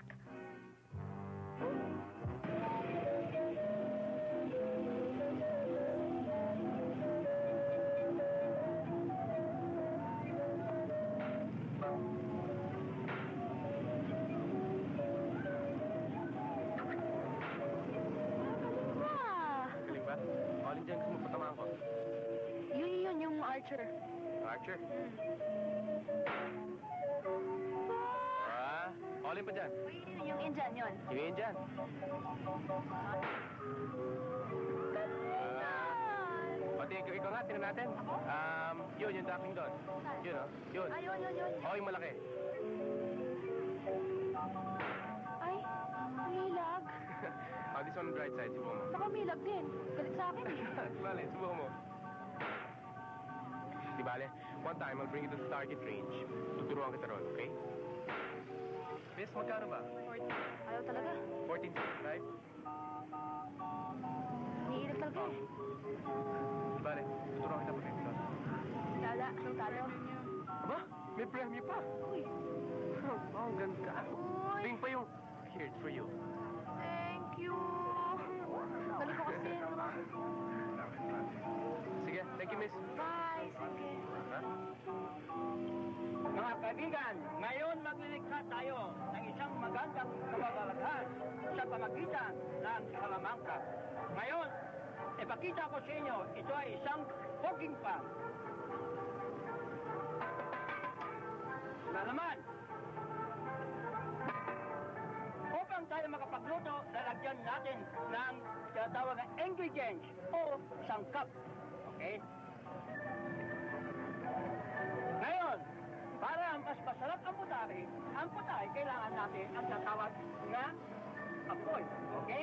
Galing ba? Alin dyan gusto mo patamaan ko? Yun, yung Archer. Archer? Alin pa dyan? Yung Indian, yun. Yung Indian? Pati ikaw nga, tingnan natin. Yun, yung ducking doon. Yun, oh. Yun. Yun. Yung malaki. Ay, umilag. This one right side, subukan mo. Baka umilag din. Galit sa akin eh. Di bale, subukan mo. Di bale, one time I'll bring you to the target range. Tuturuan kita ron, okay? Miss, magkano ba? Ayaw talaga. 14.75? Niinit talaga eh. Di bale, tuturuan kita pag-ito. Lala, anong talo? Aba, may premyo pa. Uy. Ang ganda. Uy. Bing pa yung... Here, it's for you. Thank you. Galing ko kasi. Sige, thank you, miss. Bye. Sige. Ha? Mga kaibigan, ngayon maglilikha tayo ng isang magandang kababalaghan sa pamagitan ng Salamanca. Ngayon, ipakita ko sa inyo, ito ay isang poking pan. Na naman. tayo makapagluto, lalagyan natin ng tinatawag na ingredients o sangkap. Okay? Ngayon, para mas masarap ang putahe kailangan natin ang tatawag na apoy. Okay?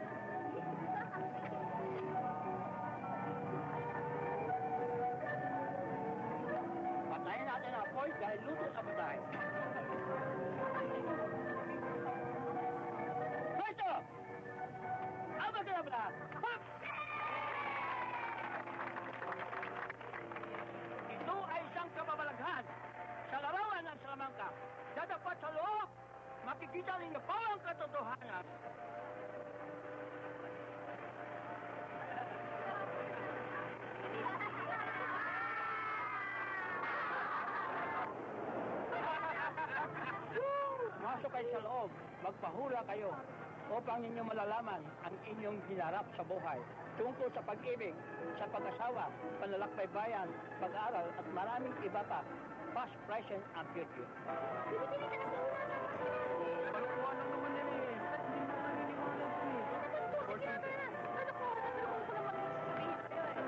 Patayin natin ang apoy dahil luto sa putahe. Pwesto! Abagabla! Hop! Ito ay isang kababalaghan sa larawan ng Salamanca. Dadapat sa loob, makikita ninyo po ang katotohanan. Masok kayo sa loob, magpahula kayo upang ninyo malalaman ang inyong hinarap sa buhay tungkol sa pag-ibig, sa pag-asawa, panlalakbay bayan, pag-aaral at maraming iba pa, past, present, and future. Bili-bili ka na sa una. Palukuhan lang naman yan eh. Hindi mo naniniwala ko eh. Sige na, tara na. Ano ko naman sasabihin sa'yo eh.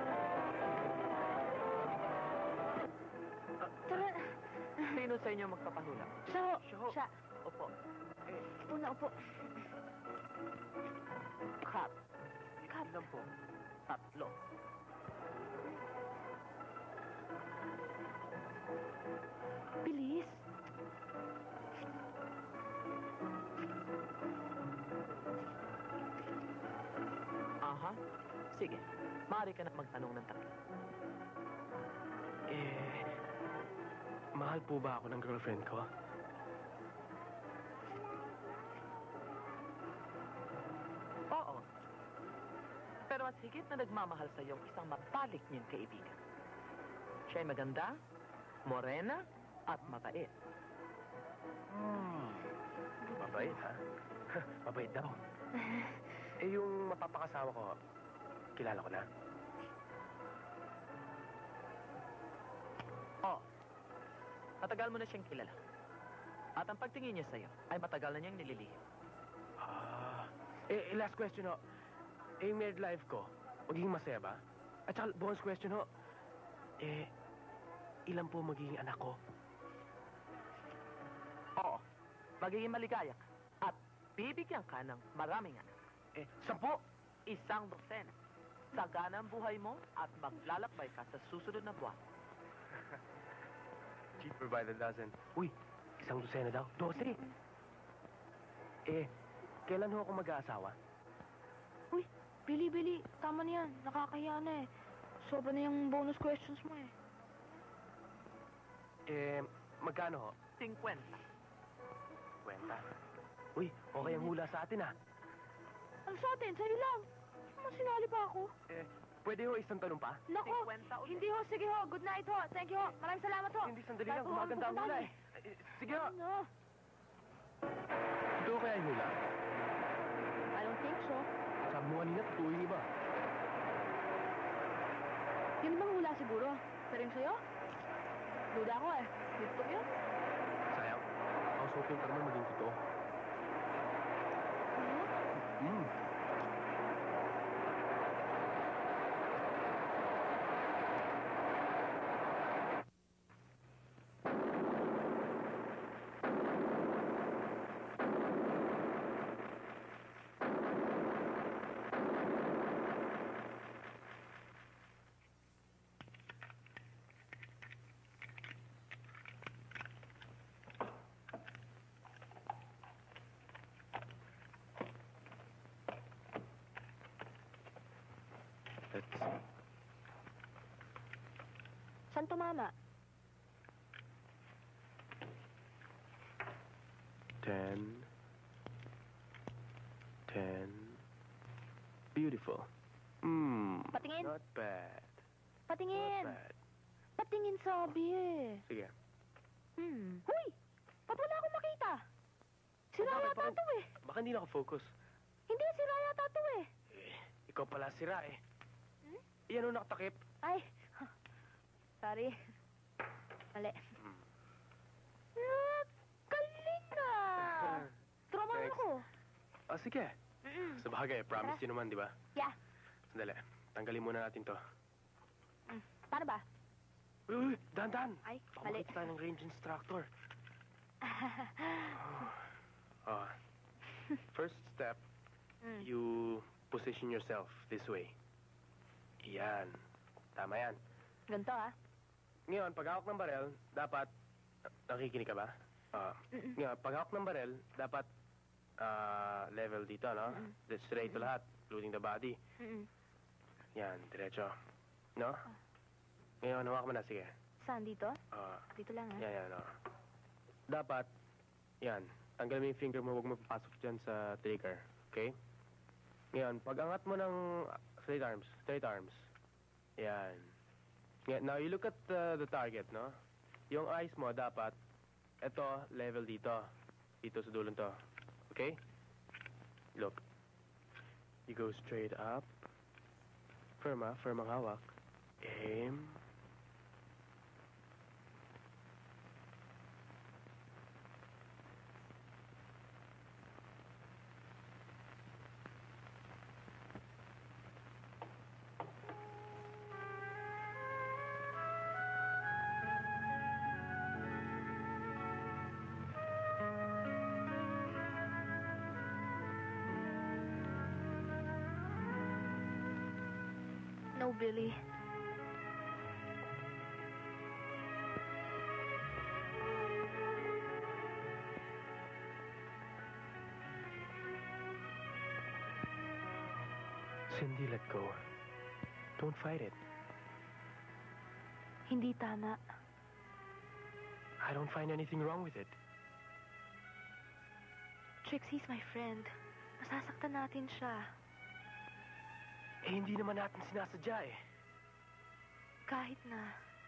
Tara na. Sino sa inyo magpapahula? Siya ho. Siya ho. Siya. Opo. Una, upo. Cut. Cut. Ilan po? 3. Bilis. Aha. Sige. Maaari ka na magtanong ng 3. Mahal po ba ako ng girlfriend ko? Oo. Pero mas higit na nagmamahal sa iyong isang mabalik niyang kaibigan. Siya ay maganda, morena, at mabait. Mabait, ha? Mabait daw. Yung mapapakasawa ko, kilala ko na. Oo. Matagal mo na siyang kilala. At ang pagtingin niya sa'yo ay matagal na niyang nililihim. Last question ho. Yung married life ko, magiging masaya ba? At saka, bonus question ho. Ilan po magiging anak ko? Oo. Magiging maligaya ka. At bibigyan ka ng maraming anak. 10! 1 dosena. Sagana ang buhay mo at maglalakbay ka sa susunod na buwan. Cheaper by the dozen. Uy, 1 dosena daw. 12! Kailan ho ako mag-aasawa? Uy, Bili. Tama na yan. Nakakahiya na eh. Sobra na yung bonus questions mo eh. Magkano ho? 50. Kwenta. Uy, okay ang hula sa atin, ha? Ano sa atin? Sa'yo lang. Mas sinali pa ako. Pwede ho isang tanong pa? Nako, 50 ulit. hindi ho. Sige ho. Good night ho. Thank you ho. Maraming salamat ho. Hindi, sandali lang. Kahit po Gumaganda ang ano hula, pupuntahan eh. Sige ho. Ano? Ito kaya yung hula? I don't think so. Sabi mo kanina, totoo yung iba. Yun bang hula siguro? Pero yung sa'yo? Duda ko eh. Gusto ko yun? Sayang. Ako hoping pa naman maging totoo. Let's see. Saan tumama? 10. Beautiful. Patingin. Not bad. Patingin. Not bad. Patingin sabi eh. Sige. Huy! Ba't wala akong makita? Sira Bakit? yata to eh. Baka hindi nakafocus. Hindi, sira yata to eh. Ikaw pala sira eh. Yan o nakatakip. Ay, sorry. Mali. Galing ah! Trauma Thanks. ako. Sige. Sa bagay, promise Tara. yun naman, di ba? Yeah. Sandali. Tanggalin muna natin to. Paano ba? Uy, dahan-dahan. Ay, Baka mali. makita tayo ng range instructor. Oh. First step, you position yourself this way. Yan. Tama yan. Ganito, ah. Ngayon, paghawak ng barel, dapat... nakikinig ka ba? Ngayon, paghawak ng barel, dapat level dito, no? Straight to lahat, including the body. Yan, diretso. No? Ngayon, hawak mo na, sige. Saan dito? Dito lang, ah. Yan, no? Dapat, yan, tanggal mo yung finger mo, huwag mo papasok dyan sa trigger. Okay? Ngayon, pag-angat mo ng straight arms. Yan. Ngayon, now, you look at the target, no? Yung eyes mo, dapat, ito, level dito. Dito sa dulong to. Okay? Look. You go straight up. Firm ang hawak. Aim. No, Billy. Cindy, let go. Don't fight it. Hindi tama. I don't find anything wrong with it. Trixie's my friend. Masasaktan natin siya. Eh, hindi naman natin sinasadya eh. Kahit na.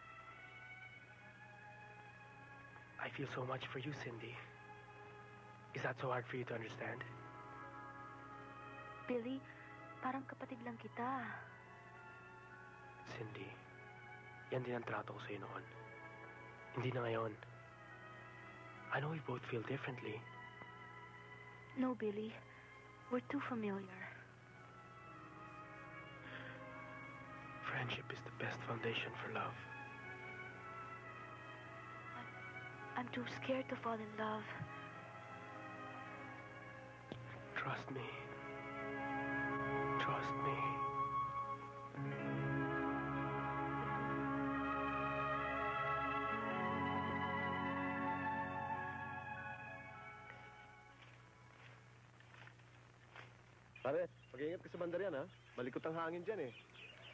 I feel so much for you, Cindy. Is that so hard for you to understand? Billy, parang kapatid lang kita. Cindy, yan din ang trato ko sa'yo noon. Hindi na ngayon. I know we both feel differently. No, Billy. We're too familiar. Friendship is the best foundation for love. I'm too scared to fall in love. Trust me. Trust me. Pare, mag-iingat ka sa bandar yan, ha? Malikot ang hangin dyan, eh.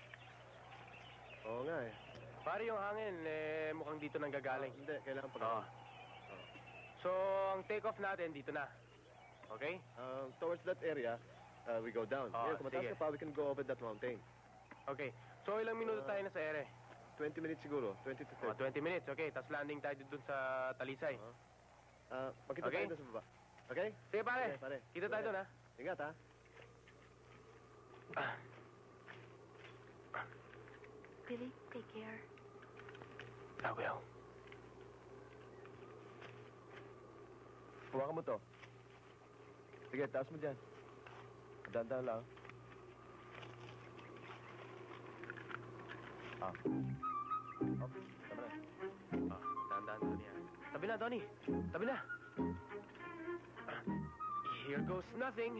Oo nga, eh. Pare, yung hangin, mukhang dito nang gagaling. Hindi, kailangan pa. Oo. So, ang take-off natin dito na. Okay? Towards that area, we go down. Here, kung mataas sige. ka pa, we can go over that mountain. Okay. So, ilang minuto tayo na sa ere? 20 minutes siguro. 20 to 30. 20 minutes, okay. Tapos landing tayo dun sa Talisay. Magkita Okay. tayo doon sa baba. Okay? Sige, pare. Okay, pare. Kita tayo dun, ha? Ingat, ha? Billy, take care. I will. Hawakan mo to. Sige, taas mo dyan. Dahan-dahan lang. Okay, tama na. Dahan-dahan, Tony. Tabi na, Tony. Tabi na. Here goes nothing.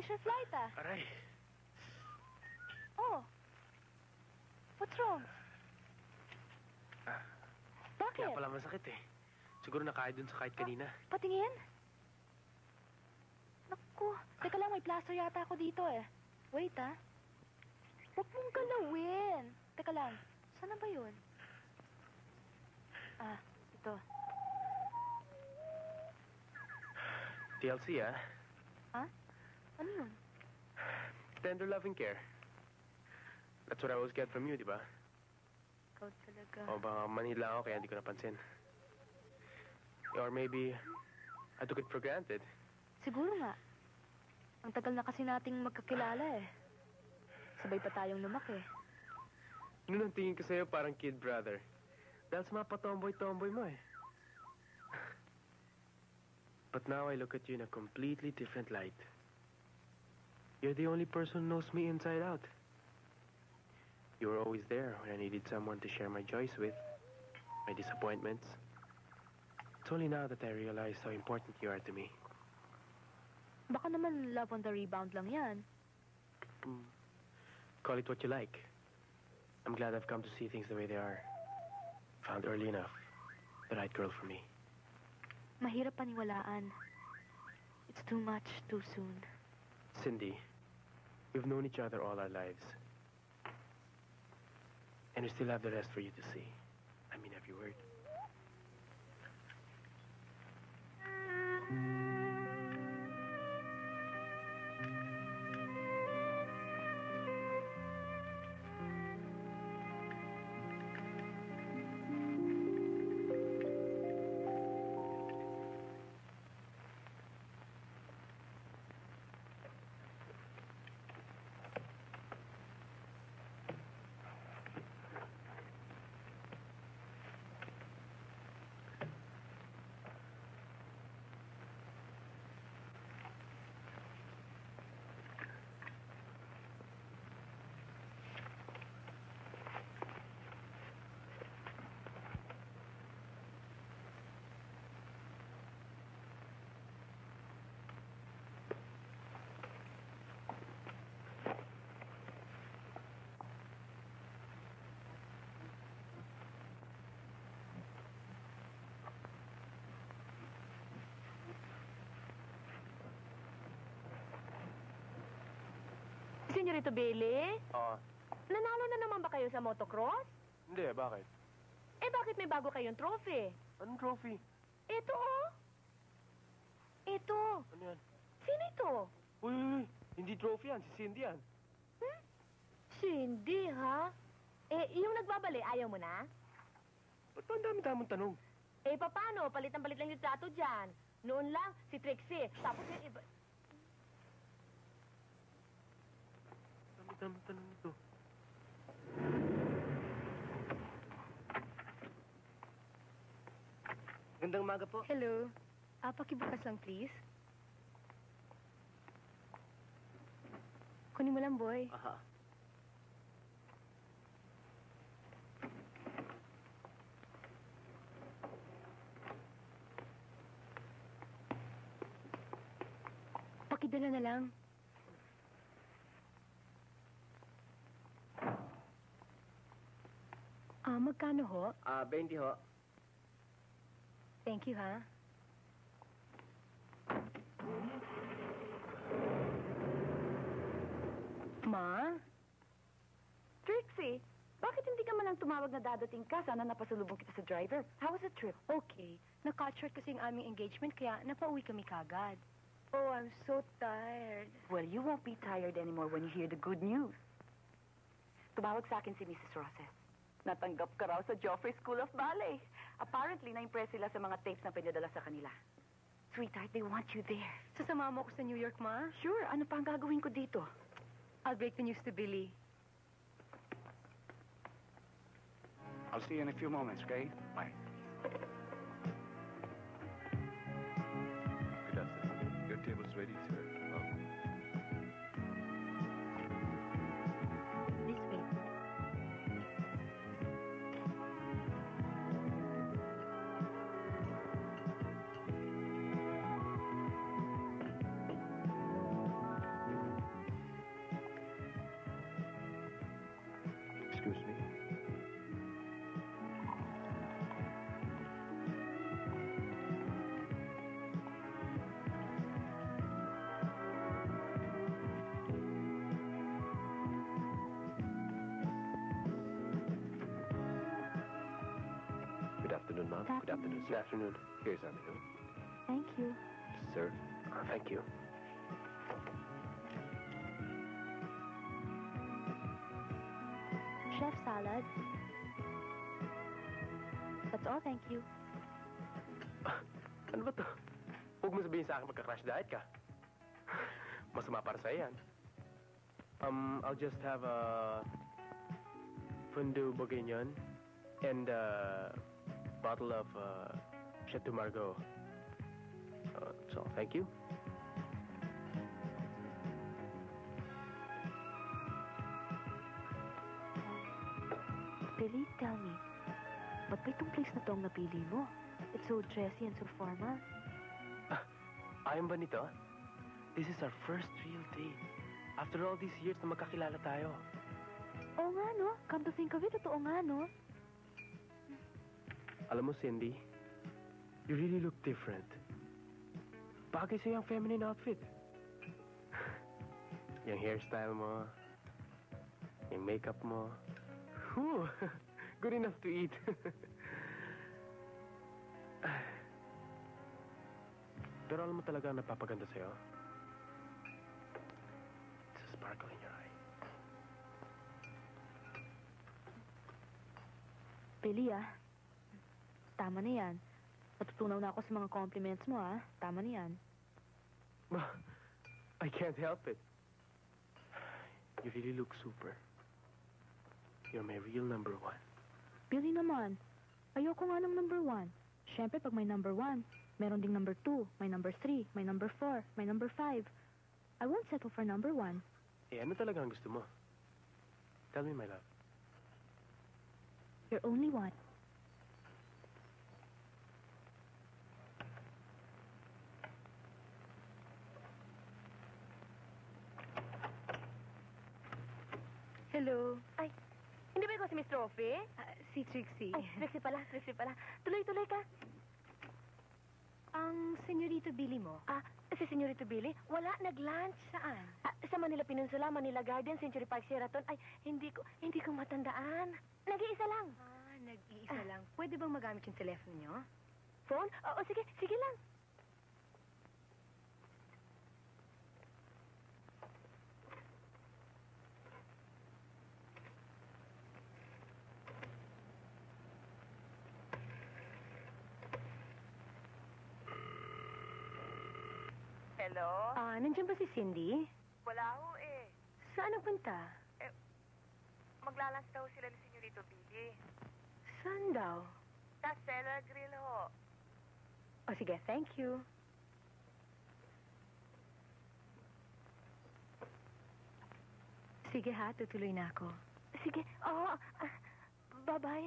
na-miss your flight, ah. Aray. Oh. What's wrong? Bakit? Kaya pala masakit eh. Siguro nakahid dun sa kahit kanina. Patingin? Naku, teka lang, may plaster yata ako dito eh. Wait, ah. Huwag mong galawin. Teka lang, saan na ba yun? Ah, ito. TLC, ah. Ha? Ano yun? Tender loving care. That's what I always get from you, di ba? Ikaw talaga. O baka manila ako kaya hindi ko napansin. Or maybe, I took it for granted. Siguro nga. Ang tagal na kasi nating magkakilala eh. Sabay pa tayong lumaki. Noon ang tingin ko sa'yo parang kid brother. Dahil sa mga patomboy-tomboy mo eh. But now I look at you in a completely different light. You're the only person who knows me inside out. You were always there when I needed someone to share my joys with, my disappointments. It's only now that I realize how important you are to me. Baka naman love on the rebound lang yan. Call it what you like. I'm glad I've come to see things the way they are. Found early enough the right girl for me. Mahirap paniwalaan. It's too much, too soon. Cindy, we've known each other all our lives. And we still have the rest for you to see. I mean every word. Senyorito Billy, Oo. nanalo na naman ba kayo sa motocross? Hindi, bakit? Eh, bakit may bago kayong trophy? Anong trophy? Ito, oh. Ito. Ano yan? Sino ito? Uy, hindi trophy yan. Si Cindy yan. Cindy, ha? Eh, yung nagbabali, ayaw mo na? Ba't ba ang dami-daming tanong? Eh, paano? Palit-palit lang yung trato dyan. Noon lang, si Trixie. Tapos yung iba... Dami-daming tanong ito. Gandang umaga po. Hello. Pakibukas lang, please. Kunin mo lang, boy. Aha. Pakidala na lang. Magkano ho? 20 ho. Thank you, ha? Ma? Trixie, bakit hindi ka man lang tumawag na dadating ka? Sana napasalubong kita sa driver. How was the trip? Okay. Na-cut short kasi ang aming engagement, kaya napauwi kami kagad. Oh, I'm so tired. Well, you won't be tired anymore when you hear the good news. Tumawag sa akin si Mrs. Roses. Natanggap ka raw sa Joffrey School of Ballet. Apparently, na-impress sila sa mga tapes na pinadala sa kanila. Sweetheart, they want you there. Sasama mo ko sa New York, Ma? Sure, ano pa ang gagawin ko dito? I'll break the news to Billy. I'll see you in a few moments, okay? Bye. Good afternoon. Your table's ready, sir. Welcome. This way. Good afternoon. Good afternoon. Here's Avenue. Thank you. Sir. Thank you. Chef salad. That's all, thank you. Ano ba to? Huwag mo sabihin sa akin magka-crash diet ka. Masama para sa'yo yan. I'll just have a fondue bourguignon and a bottle of Chateau Margaux. So, thank you. Billy, tell me, ba't ba itong place na to ang napili mo? It's so dressy and so formal. Ayaw ba nito? This is our first real date. After all these years na magkakilala tayo. Oo nga, no? Come to think of it, totoo nga, no? Alam mo, Cindy, you really look different. Bagay sa'yo ang feminine outfit. Yung hairstyle mo, yung makeup mo. Whew, good enough to eat. Pero alam mo talaga ang napapaganda sa'yo? It's a sparkle in your eye. Billy, tama na yan. Natutunaw na ako sa mga compliments mo, Tama na yan. I can't help it. You really look super. You're my real number one. Billy naman, ayoko nga ng number 1. Siyempre, pag may number 1, meron ding number 2, may number 3, may number 4, may number 5. I won't settle for number 1. Eh, ano talaga ang gusto mo? Tell me, my love. You're only one. Hello. Ay, hindi ba ikaw si Miss Trophy? Si Trixie. Ay, Trixie pala. Tuloy-tuloy ka. Ang senyorito Billy mo? Si Senyorito Billy, wala, nag-lunch. Saan? Sa Manila Peninsula, Manila Garden, Century Park, Sheraton. Ay, hindi ko matandaan. Nag-iisa lang. Nag-iisa lang. Pwede bang magamit yung telepono nyo? Phone? Oo, sige lang. Hello? Nandiyan ba si Cindy? Wala ho eh. Saan nagpunta? Maglalans daw sila ni Senyorito Billy. Saan daw? Sa Cellar Grill ho. O sige, thank you. Sige ha, tutuloy na ako. Sige, oo. Bye-bye.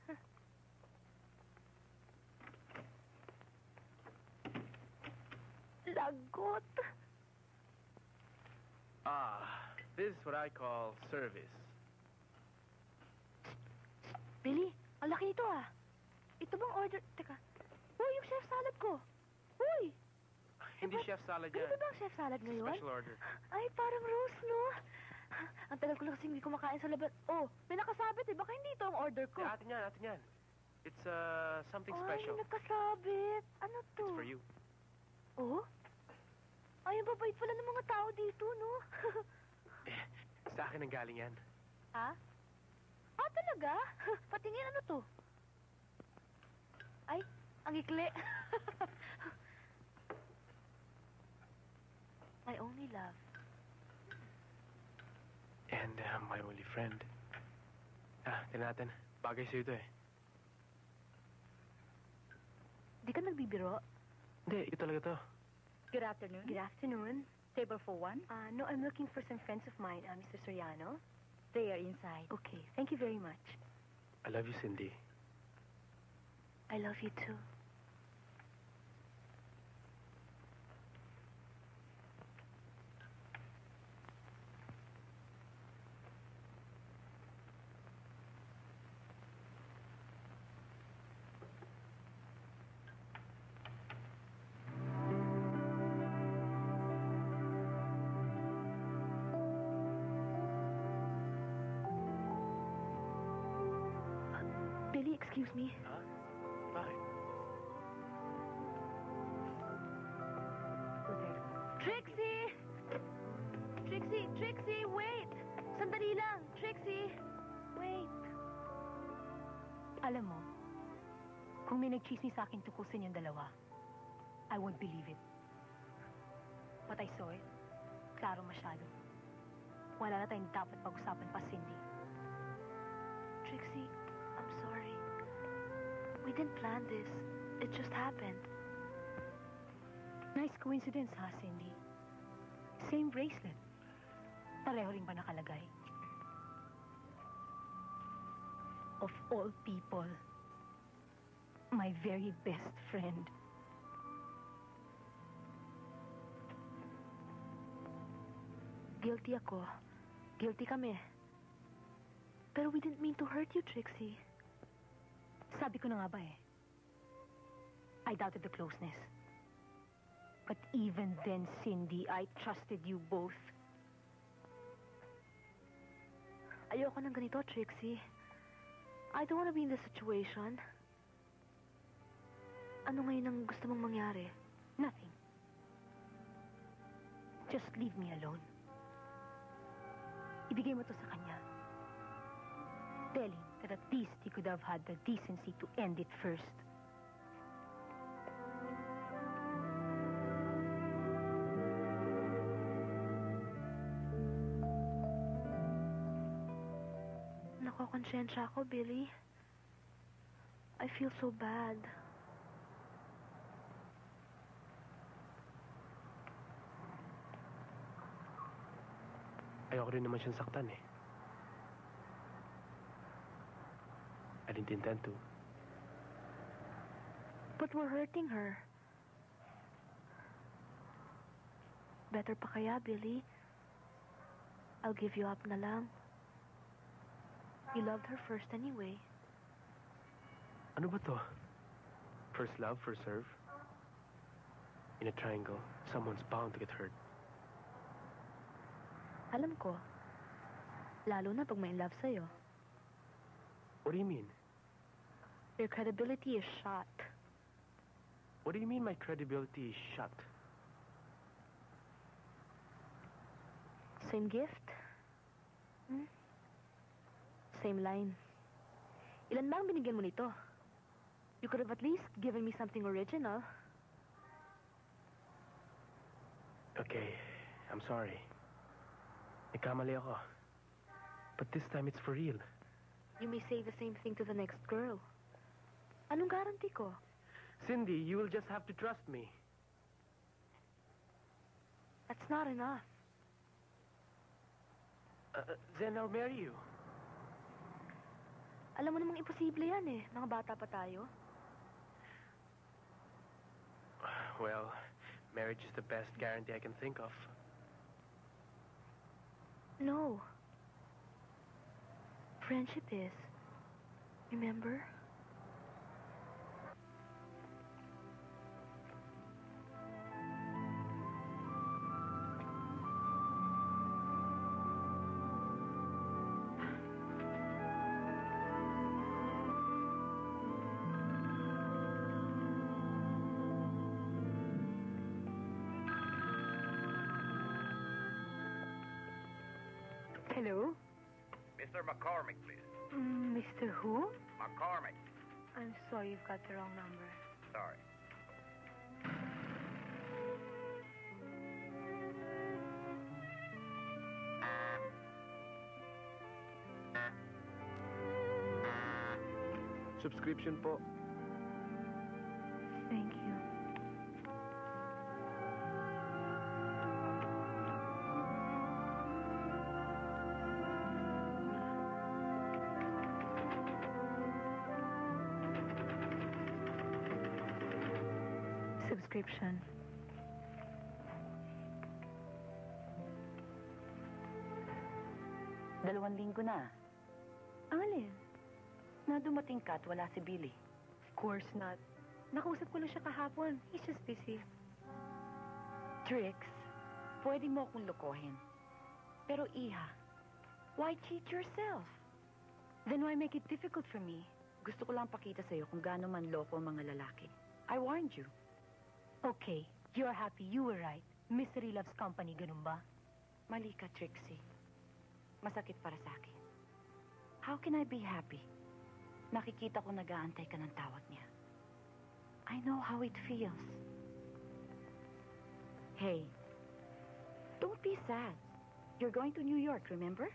Lagot. This is what I call service. Billy, ang laki nito Ito bang order? Teka. Uy, yung chef salad ko. Uy! Hindi chef salad yan. Ano ba ang chef salad ngayon? Special order. Ay, parang roast, no? Ang tagal ko lang kasing hindi kumakain sa labas. Oh, may nakasabit Baka hindi ito ang order ko. Atin yan. It's something special. Ay, may nakasabit. Ano to? It's for you. Oh? Ay, ang babait pala ng mga tao dito, no? Sa akin ang galing yan. Talaga? Patingin, ano to? Ay, ang ikli. My only love. And my only friend. Tignan natin. Bagay sa'yo ito Di ka nagbibiro? Hindi, ito talaga to. Good afternoon. Good afternoon. Table for one? No, I'm looking for some friends of mine, Mr. Soriano. They are inside. Okay, thank you very much. I love you, Cindy. I love you too. Billy, excuse me. Bakit? Trixie! Trixie, wait! Sandali lang, Trixie! Wait. Alam mo, kung may nagchismis sa akin tungkol sa inyong dalawa, I won't believe it. But I saw it. Klaro masyado. Wala na tayong dapat pag-usapan pa, Cindy. Trixie, I'm sorry. We didn't plan this. It just happened. Nice coincidence, ha, Cindy? Same bracelet. Pareho rin ba nakalagay? Of all people, my very best friend. Guilty ako. Guilty kami. Pero we didn't mean to hurt you, Trixie. Sabi ko na nga ba eh. I doubted the closeness. But even then, Cindy, I trusted you both. Ayoko ng ganito, Trixie. I don't want to be in this situation. Ano ngayon ang gusto mong mangyari? Nothing. Just leave me alone. Ibigay mo to sa kanya. Tell him that at least he could have had the decency to end it first. Nakokonsensya ako, Billy. I feel so bad. Ayoko rin naman siyang saktan eh. I didn't intend to. But we're hurting her. Better pa kaya, Billy? I'll give you up na lang. You loved her first anyway. Ano ba to? First love, first serve? In a triangle, someone's bound to get hurt. Alam ko. Lalo na pag may love sa'yo. What do you mean? Your credibility is shot. What do you mean my credibility is shot? Same gift? Same line. Ilan ba ang binigyan mo nito? You could have at least given me something original. Okay, I'm sorry. Nagkamali ako. But this time it's for real. You may say the same thing to the next girl. Anong guarantee ko? Cindy, you will just have to trust me. That's not enough. Then I'll marry you. Alam mo namang imposible yan eh. Mga bata pa tayo. Well, marriage is the best guarantee I can think of. No. Friendship is. Remember? Hello? Mr. McCormick, please. Mr. Who? McCormick. I'm sorry, you've got the wrong number. Sorry. Subscription po. Thank you. Subscription. Dalawang linggo na. Ang alin? Na dumating ka at wala si Billy. Of course not. Nakausap ko lang siya kahapon. He's just busy. Trix, pwede mo akong lokohin. Pero Iha, why cheat yourself? Then why make it difficult for me? Gusto ko lang pakita sa'yo kung gaano man loko ang mga lalaki. I warned you. Okay, you're happy. You were right. Misery loves company, ganun ba? Mali ka, Trixie. Masakit para sa akin. How can I be happy? Nakikita ko nag-aantay ka ng tawag niya. I know how it feels. Hey, don't be sad. You're going to New York, remember?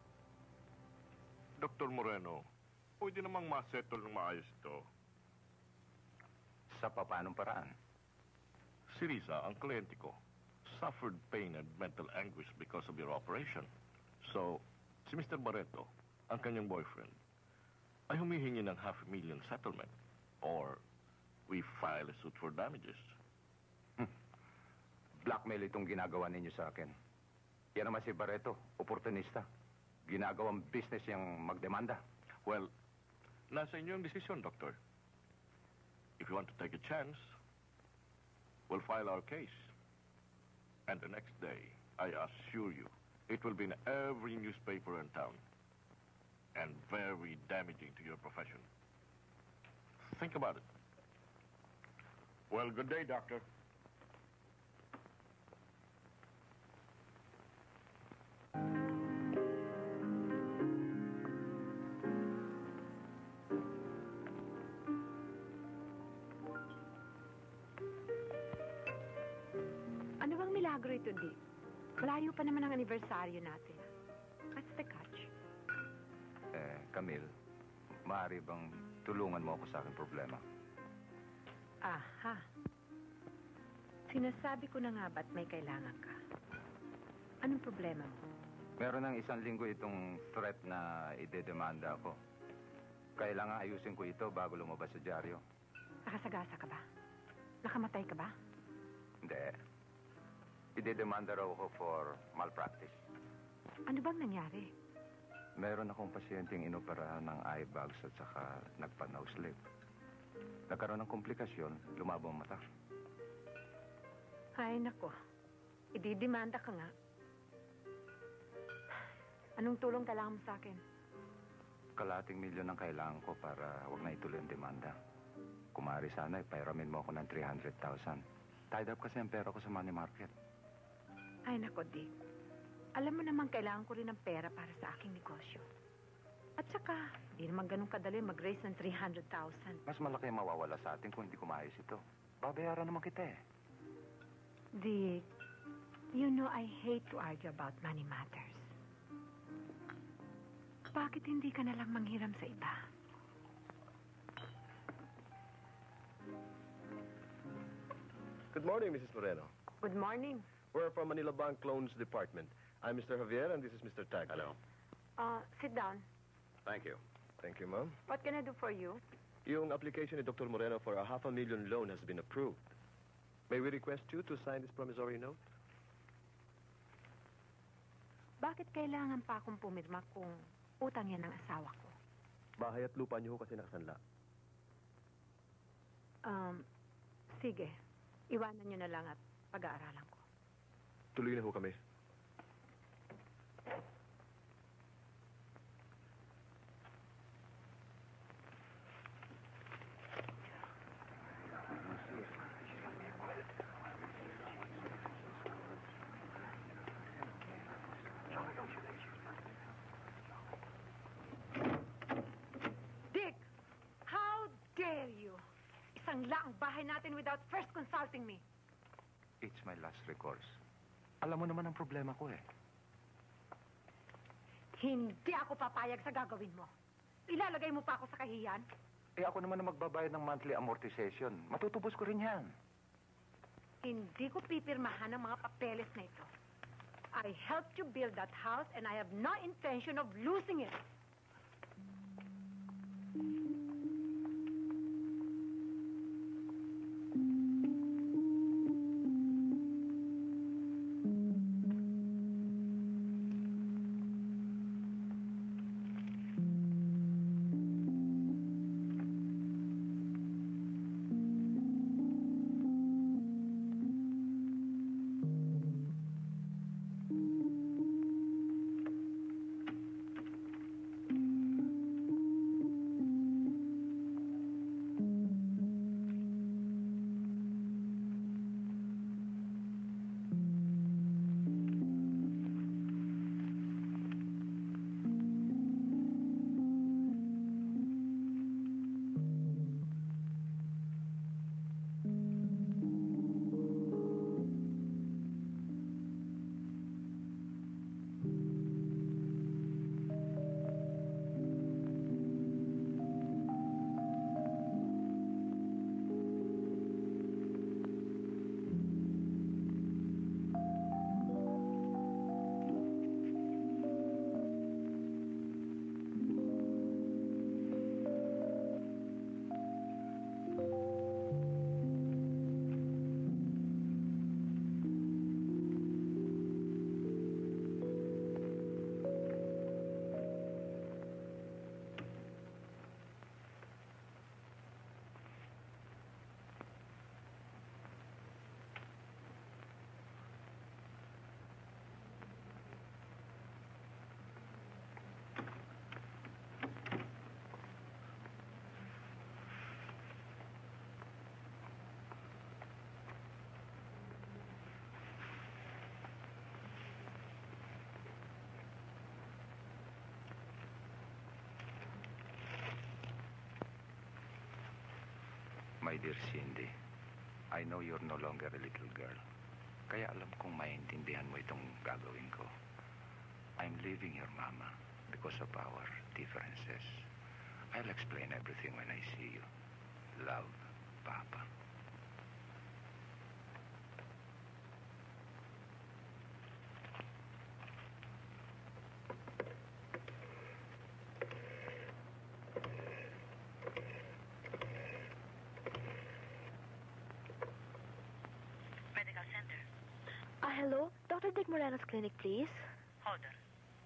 Dr. Moreno, pwede namang masettle ng maayos ito. Sa papanong paraan? Si Risa, ang kliyente ko, suffered pain and mental anguish because of your operation. So, si Mr. Barreto, ang kanyang boyfriend, ay humihingi ng $500,000 settlement. Or, we file a suit for damages. Blackmail itong ginagawa ninyo sa akin. Yan naman si Barreto, oportunista. Ginagawang business niyang magdemanda. Well, nasa inyo ang desisyon, Doctor. If you want to take a chance, we'll file our case. And the next day, I assure you, it will be in every newspaper in town. And very damaging to your profession. Think about it. Well, good day, Doctor. Ano bang milagro ito, Dick? Malayo pa naman ang anibersaryo natin. What's the catch? Camille, maaari bang tulungan mo ako sa aking problema? Aha. Sinasabi ko na nga ba't may kailangan ka? Anong problema mo? Meron ng 1 linggo itong threat na idedemanda ako. Kailangan ayusin ko ito bago lumabas sa dyaryo. Nakasagasa ka ba? Nakamatay ka ba? Hindi. Idedemanda raw ako for malpractice. Ano bang nangyari? Meron akong pasyenteng inoperahan ng eye bags at saka nagpa-nose slip. Nagkaroon ng komplikasyon, lumabo ang mata. Ay, nako. Ididemanda ka nga. Anong tulong kailangan mo sa akin? $250,000 ang kailangan ko para wag na ituloy ang demanda. Kumari sana, ipairamin mo ako ng $300,000. Tied up kasi ang pera ko sa money market. Ay, nako, Dick. Alam mo naman, kailangan ko rin ng pera para sa aking negosyo. At saka, di naman ganun kadali mag-raise ng $300,000. Mas malaki ang mawawala sa atin kung hindi ko maayos ito. Babayaran naman kita eh. Dick, you know I hate to argue about money matters. Bakit hindi ka na lang manghiram sa iba? Good morning, Mrs. Moreno. Good morning. We're from Manila Bank Loans Department. I'm Mr. Javier, and this is Mr. Tag. Hello. Sit down. Thank you. Thank you, ma'am. What can I do for you? Yung application ni Dr. Moreno for a $500,000 loan has been approved. May we request you to sign this promissory note? Bakit kailangan pa akong pumirma kung utang yan ng asawa ko? Bahay at lupa niyo ho kasi nakasanla. Sige. Iwanan niyo na lang at pag-aaralan ko. Tuloy na ho kami. Dick! How dare you? Isang la ang bahay natin without first consulting me. It's my last recourse. Alam mo naman ang problema ko eh. Hindi ako papayag sa gagawin mo. Ilalagay mo pa ako sa kahiyan? Eh ako naman ang magbabayad ng monthly amortization. Matutubos ko rin yan. Hindi ko pipirmahan ang mga papeles na ito. I helped you build that house and I have no intention of losing it. My dear Cindy, I know you're no longer a little girl. Kaya alam kong maintindihan mo itong gagawin ko. I'm leaving your mama because of our differences. I'll explain everything when I see you. Love, Papa. Hello? Dr. Dick Moreno's clinic, please. Hold on.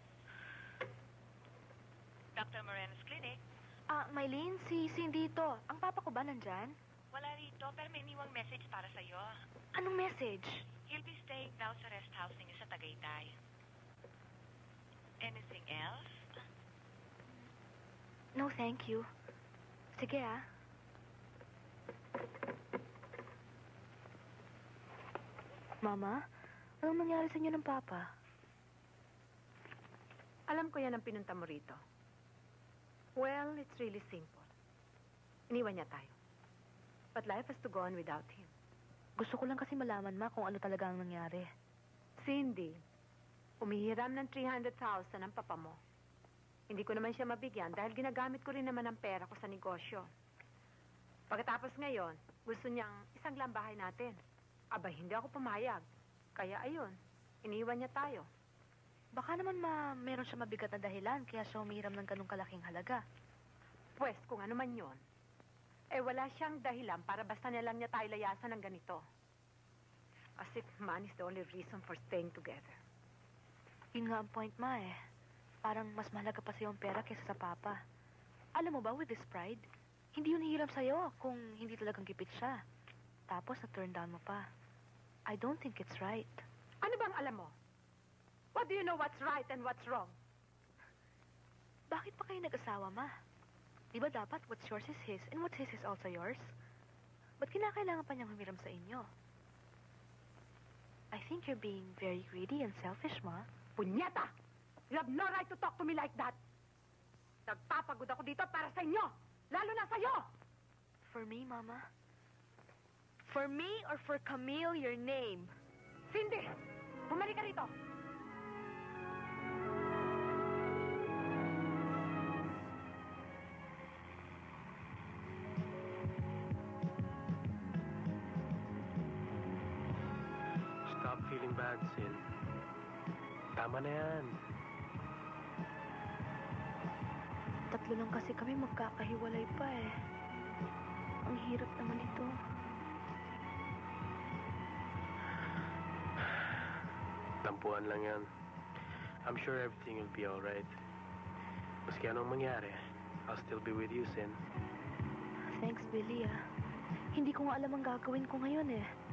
Dr. Moreno's clinic? Mylene, si Cindy ito. Ang papa ko ba nandyan? Wala rito, pero may iniwang message para sa'yo. Anong message? He'll be staying now sa rest house ninyo sa Tagaytay. Anything else? No, thank you. Sige, Mama, anong nangyari sa inyo ng papa? Alam ko yan ang pinunta mo rito. Well, it's really simple. Iniwan niya tayo. But life has to go on without him. Gusto ko lang kasi malaman, Ma, kung ano talaga ang nangyari. Cindy, umihiram ng 300,000 ang papa mo. Hindi ko naman siya mabigyan dahil ginagamit ko rin naman ang pera ko sa negosyo. Pagkatapos ngayon, gusto niyang isang lang bahay natin. Abay, hindi ako pumayag. Kaya ayun, iniwan niya tayo. Baka naman, Ma, meron siya mabigat na dahilan kaya siya umihiram ng ganung kalaking halaga. Pwes, kung ano man yun, wala siyang dahilan para basta na lang niya tayo layasan ng ganito. As if money is the only reason for staying together. Yun nga ang point, Ma, Parang mas mahalaga pa sa'yo ang pera kaysa sa papa. Alam mo ba, with this pride, hindi yun hihiram sa'yo kung hindi talagang gipit siya. Tapos na-turn down mo pa. I don't think it's right. Ano bang alam mo? What do you know what's right and what's wrong? Bakit pa kayo nag-asawa, Ma? Di ba dapat what's yours is his and what's his is also yours? Ba't kinakailangan pa niyang humiram sa inyo? I think you're being very greedy and selfish, Ma. Punyeta! You have no right to talk to me like that. Nagpapagod ako dito para sa inyo. Lalo na sa'yo. For me, Mama? For me or for Camille, your name? Cindy! Bumalik ka rito. Stop feeling bad, Sin. Tama na yan. Tatlo lang kasi kami magkakahiwalay pa Ang hirap naman ito. Tampuan lang yan. I'm sure everything will be alright. Maski anong mangyari, I'll still be with you, Sin. Thanks, Billy, Hindi ko nga alam ang gagawin ko ngayon,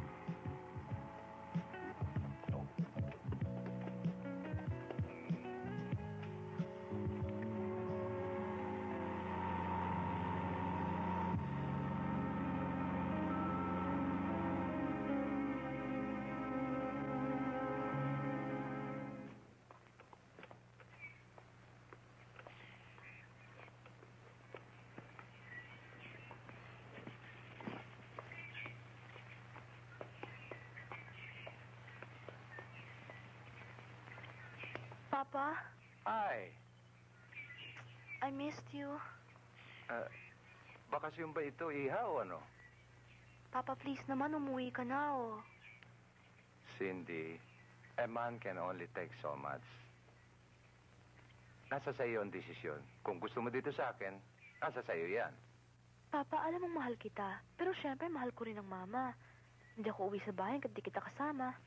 Papa? Hi. I missed you. Bakasyon ba ito, Iha, o ano? Papa, please naman, umuwi ka na, Cindy, a man can only take so much. Nasa sa iyo ang desisyon. Kung gusto mo dito sa akin, nasa sa iyo yan. Papa, alam mong mahal kita. Pero syempre, mahal ko rin ang mama. Hindi ako uwi sa bahay kapag di kita kasama.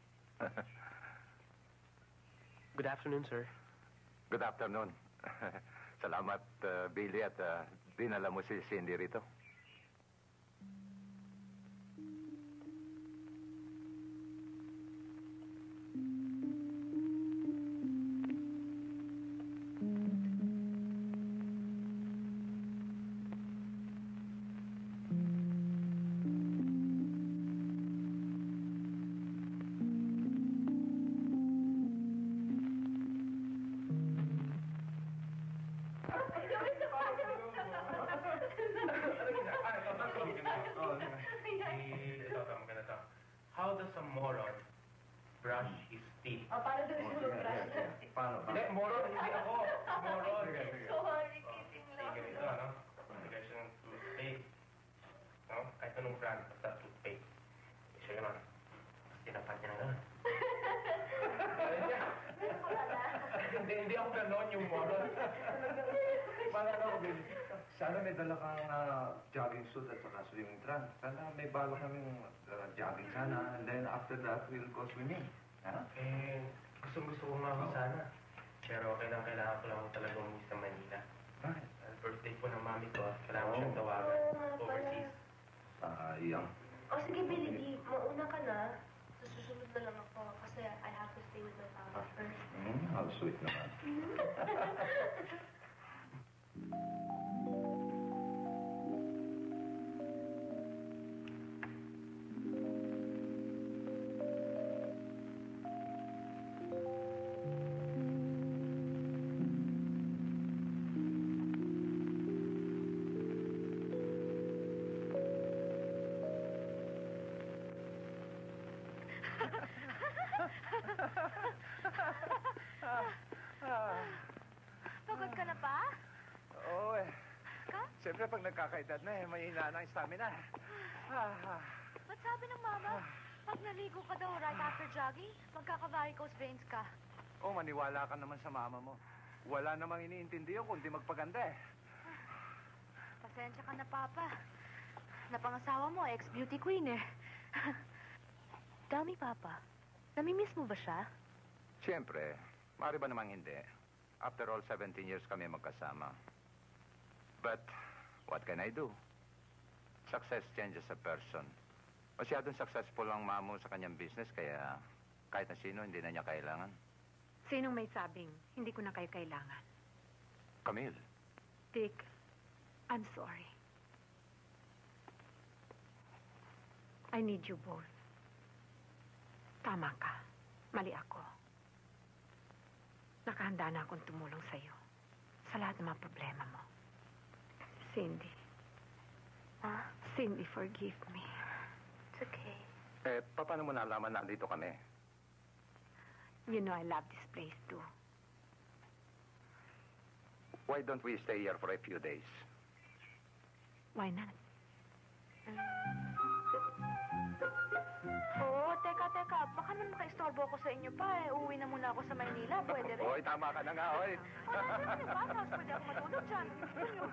Good afternoon, sir. Good afternoon. Salamat, Billy, at dinala mo si Cindy rito. Ito, maganda to. How does a moron brush his teeth? Paano doon siya mag-brush? Paano? Hindi, moron, hindi ako. Moron. Sorry, kidding lang. Sige, ito, ano? Bigay siya ng toothpaste. No? Kahit anong brand, basta toothpaste. Siya yun, ano? Tapos tinapat niya na gano'n. Hindi ako gano'n yung moron. Parang ako, baby. Sana may dala kang jogging suit at saka swimming trunk. Sana may bala kaming jogging sana. And then after that, we'll go swimming. Ha? Gusto ko nga ako sana. Pero kailangan ko lang talaga umuwi sa Manila. Bakit? Birthday po ng mami ko. Kailangan ko siyang tawagan. Overseas. Sayang. O sige, Billy D, mauna ka na. Susunod na lang ako kasi I have to stay with my papa first. How sweet naman. Pagod ka na pa? Oo eh. Siyempre pag nagkakaedad na eh, may hina na ang stamina. Ba't sabi ng mama? Pag naligo ka daw right after jogging, magkaka-varicose veins ka. Oh, maniwala ka naman sa mama mo. Wala namang iniintindi yun kundi magpaganda eh. Pasensya ka na, Papa. Napangasawa mo, ex-beauty queen eh. Tell me, Papa, namimiss mo ba siya? Siyempre, maaari ba namang hindi? After all, 17 years kami magkasama. But, what can I do? Success changes a person. Masyadong successful ang mamo sa kanyang business, kaya kahit na sino, hindi na niya kailangan. Sinong may sabing, hindi ko na kayo kailangan? Camille. Dick, I'm sorry. I need you both. Tama ka. Mali ako. Nakahanda na akong tumulong sa'yo sa lahat ng mga problema mo. Cindy. Cindy, forgive me. It's okay. Paano mo nalaman na nandito kami? You know I love this place too. Why don't we stay here for a few days? Why not? Teka. Baka naman maka-istorbo ako sa inyo pa eh. Uuwi na muna ako sa Maynila. Pwede rin. Oy, tama ka na nga, oy. Nandun yung bathhouse. Pwede ako matulog dyan. Gusto nyo.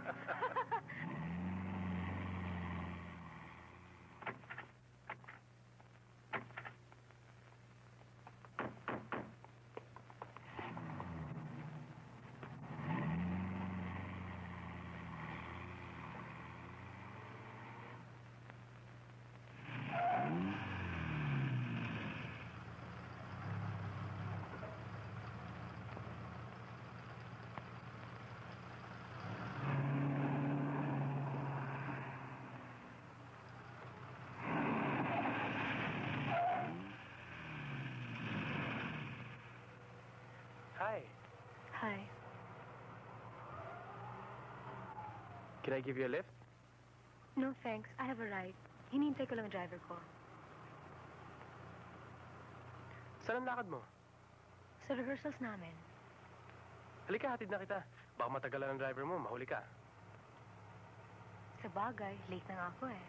Hi. Hi. Can I give you a lift? No, thanks. I have a ride. Hinihintay ko lang ang driver ko. Saan ang lakad mo? Sa rehearsals namin. Halika, hatid na kita. Baka matagalan ang driver mo, mahuli ka. Sa bagay, late na nga ako eh.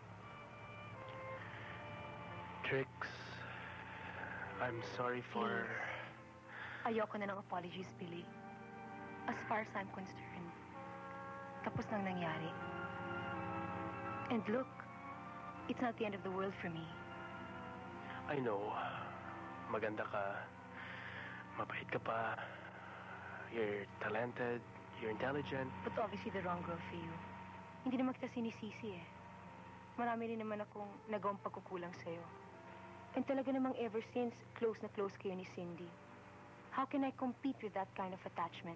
Trix, I'm sorry for... Ayoko na ng apologies, Billy. As far as I'm concerned, tapos nang nangyari. And look, it's not the end of the world for me. I know. Maganda ka. Mabait ka pa. You're talented. You're intelligent. But obviously the wrong girl for you. Hindi naman kita sinisisi eh. Marami rin naman akong nagawang pagkukulang sa'yo. And talaga namang ever since, close na close kayo ni Cindy. How can I compete with that kind of attachment?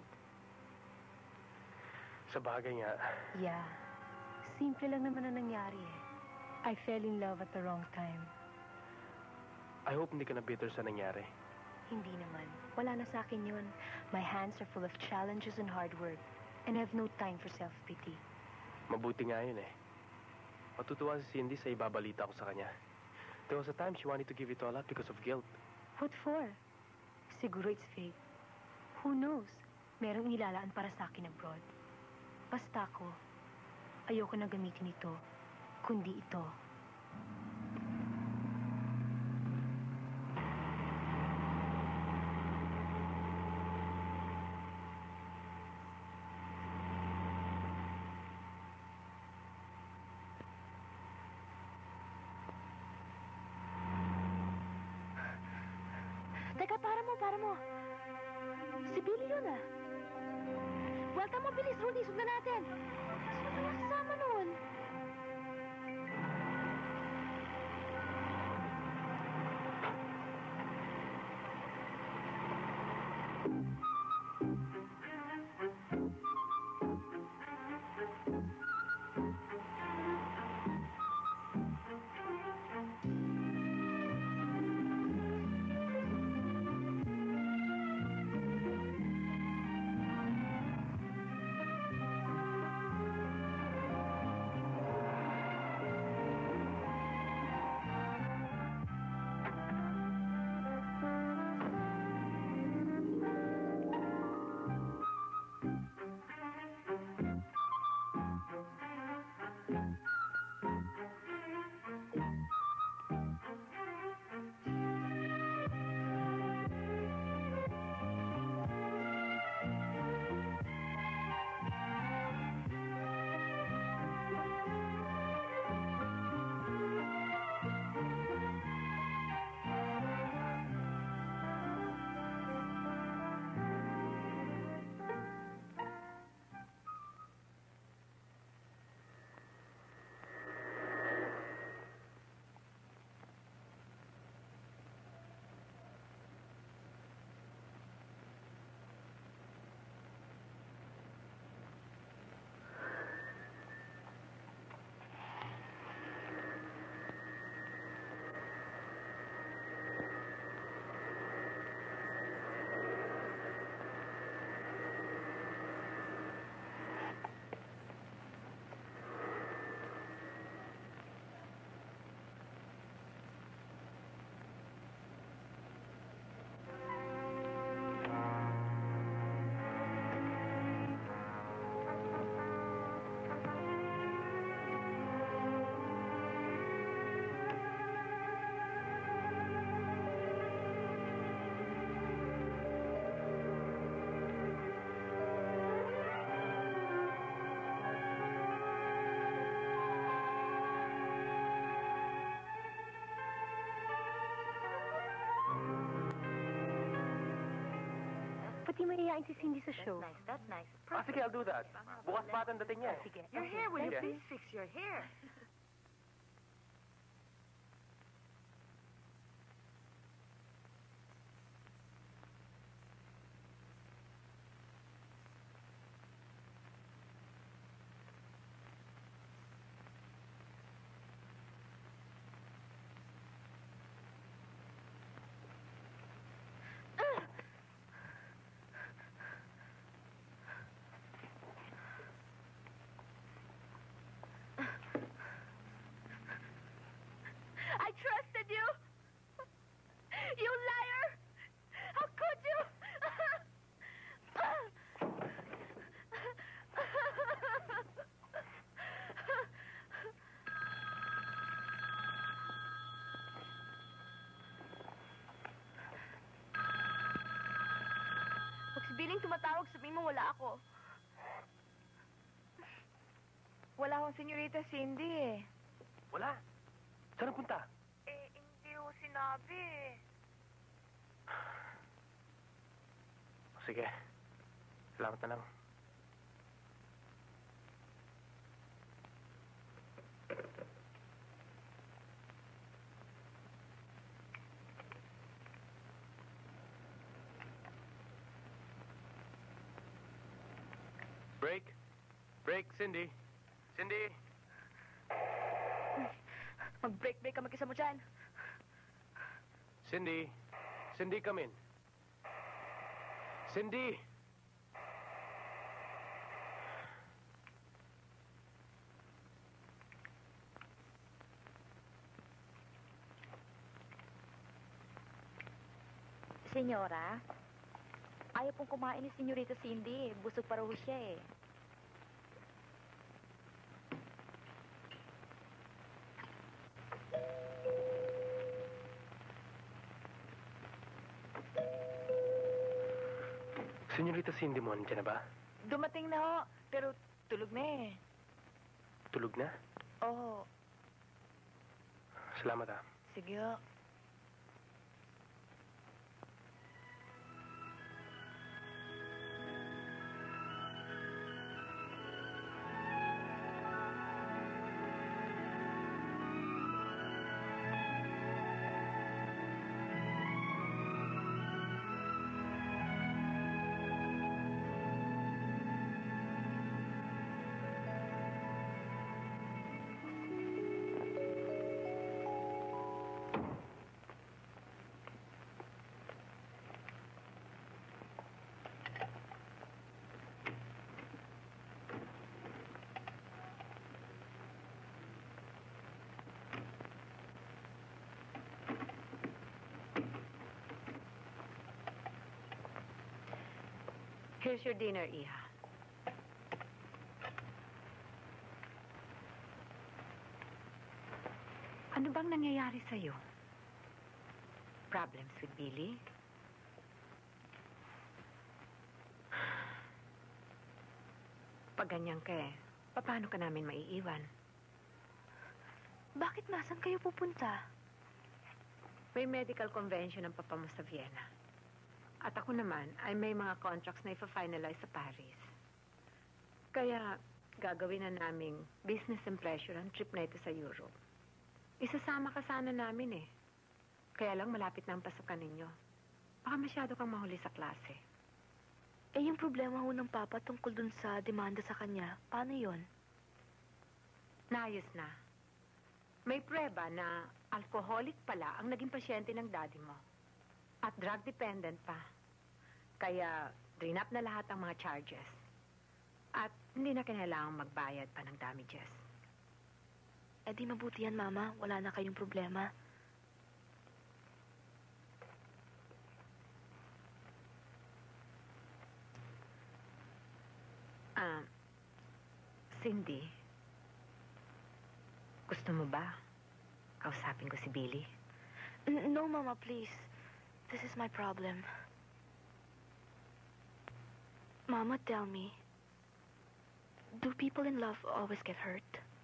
Sa bagay nga. Yeah. Simple lang naman ang nangyari eh. I fell in love at the wrong time. I hope hindi ka na bitter sa nangyari. Hindi naman. Wala na sa akin yun. My hands are full of challenges and hard work. And I have no time for self-pity. Mabuti nga yun eh. Matutuwa si Cindy sa ibabalita ko sa kanya. There was a time she wanted to give it all up because of guilt. What for? Siguro it's fake. Who knows? Merong inilalaan para sa akin abroad. Basta ko, ayoko na gamitin ito, kundi ito. Teka, para mo. Si Billy yun ah. Welcome mo, bilis, Rudy, sundan natin. Sino kaya kasama nun? Pati mahihain si Cindy sa show. That's nice. Sige, I'll do that. Bukas pa ang dating niya. Sige. Your hair, will you Sige. please fix your hair? I trusted you! You liar! How could you? Pag si Billing tumatawag, sabihin mo wala ako. Wala akong senyorita Cindy eh. Wala. Saan ang punta? Hindi ko sinabi eh. Sige. Salamat na lang. Break. Break, Cindy. Cindy! Mag-break-break ka mag-isa mo dyan. Cindy. Cindy, come in. Cindy! Senyora, ayaw pong kumain ni Senyorita Cindy. Busog pa raw siya eh. Senyorita Cindy mo, nandiyan na ba? Dumating na ho, pero tulog na eh. Tulog na? Oo, Salamat ah. sige ho. Here's your dinner, Iha. Ano bang nangyayari sa'yo? Problems with Billy? Pag ganyan ka eh, paano ka namin maiiwan? Bakit nasan kayo pupunta? May medical convention ang papa mo sa Vienna. At ako naman ay may mga contracts na ipa-finalize sa Paris. Kaya gagawin na naming business and pleasure ang trip na ito sa Europe. Isasama ka sana namin eh. Kaya lang malapit na ang pasukan ninyo. Baka masyado kang mahuli sa klase. Eh, yung problema ho ng papa tungkol dun sa demanda sa kanya, paano yon? Naayos na. May prueba na alcoholic pala ang naging pasyente ng daddy mo. At drug dependent pa. Kaya drinap na lahat ang mga charges. At hindi na kailangang magbayad pa ng damages. Eh di mabuti yan, Mama. Wala na kayong problema. Cindy, gusto mo ba kausapin ko si Billy? No, Mama, please. This is my problem. Mama, tell me, do people in love always get hurt?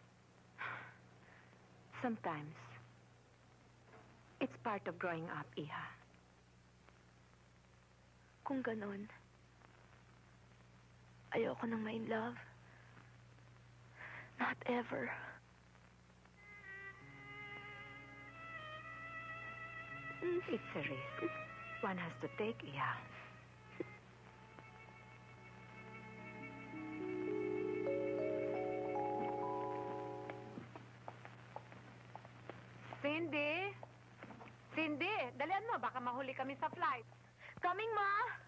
Sometimes. It's part of growing up, Iha. Kung ganon, ayoko nang ma-in love. Not ever. It's a risk one has to take, Iha. Cindy? Cindy, dalian mo. Baka mahuli kami sa flight. Coming, Ma!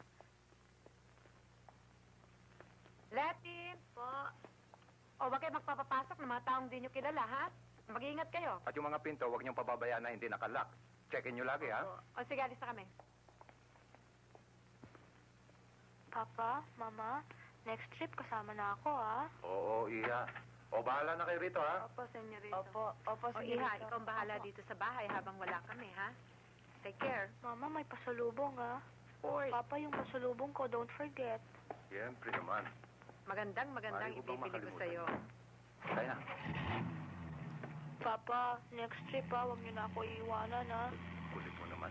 Letty! Po. O, wag kayo magpapapasok ng mga taong di nyo kilala, ha? Mag-iingat kayo. At yung mga pinto, huwag niyong pababayaan na hindi nakalock. Checkin niyo lagi, ha? O, sige, alis na kami. Papa, Mama, next trip kasama na ako, ha? Oo, Iya. O, bahala na kayo rito, ha? Opo, senyorito. Opo, O, Iha, ikaw ang bahala dito sa bahay habang wala kami, ha? Take care. Mama, may pasalubong, ha? Of course. Papa, yung pasalubong ko, don't forget. Siyempre naman. Magandang Maaari ko bang ibibili ko makalimutan sa'yo. Kaya na. Papa, next trip, ha? Huwag niyo na ako iiwanan, ha? Kulit mo naman.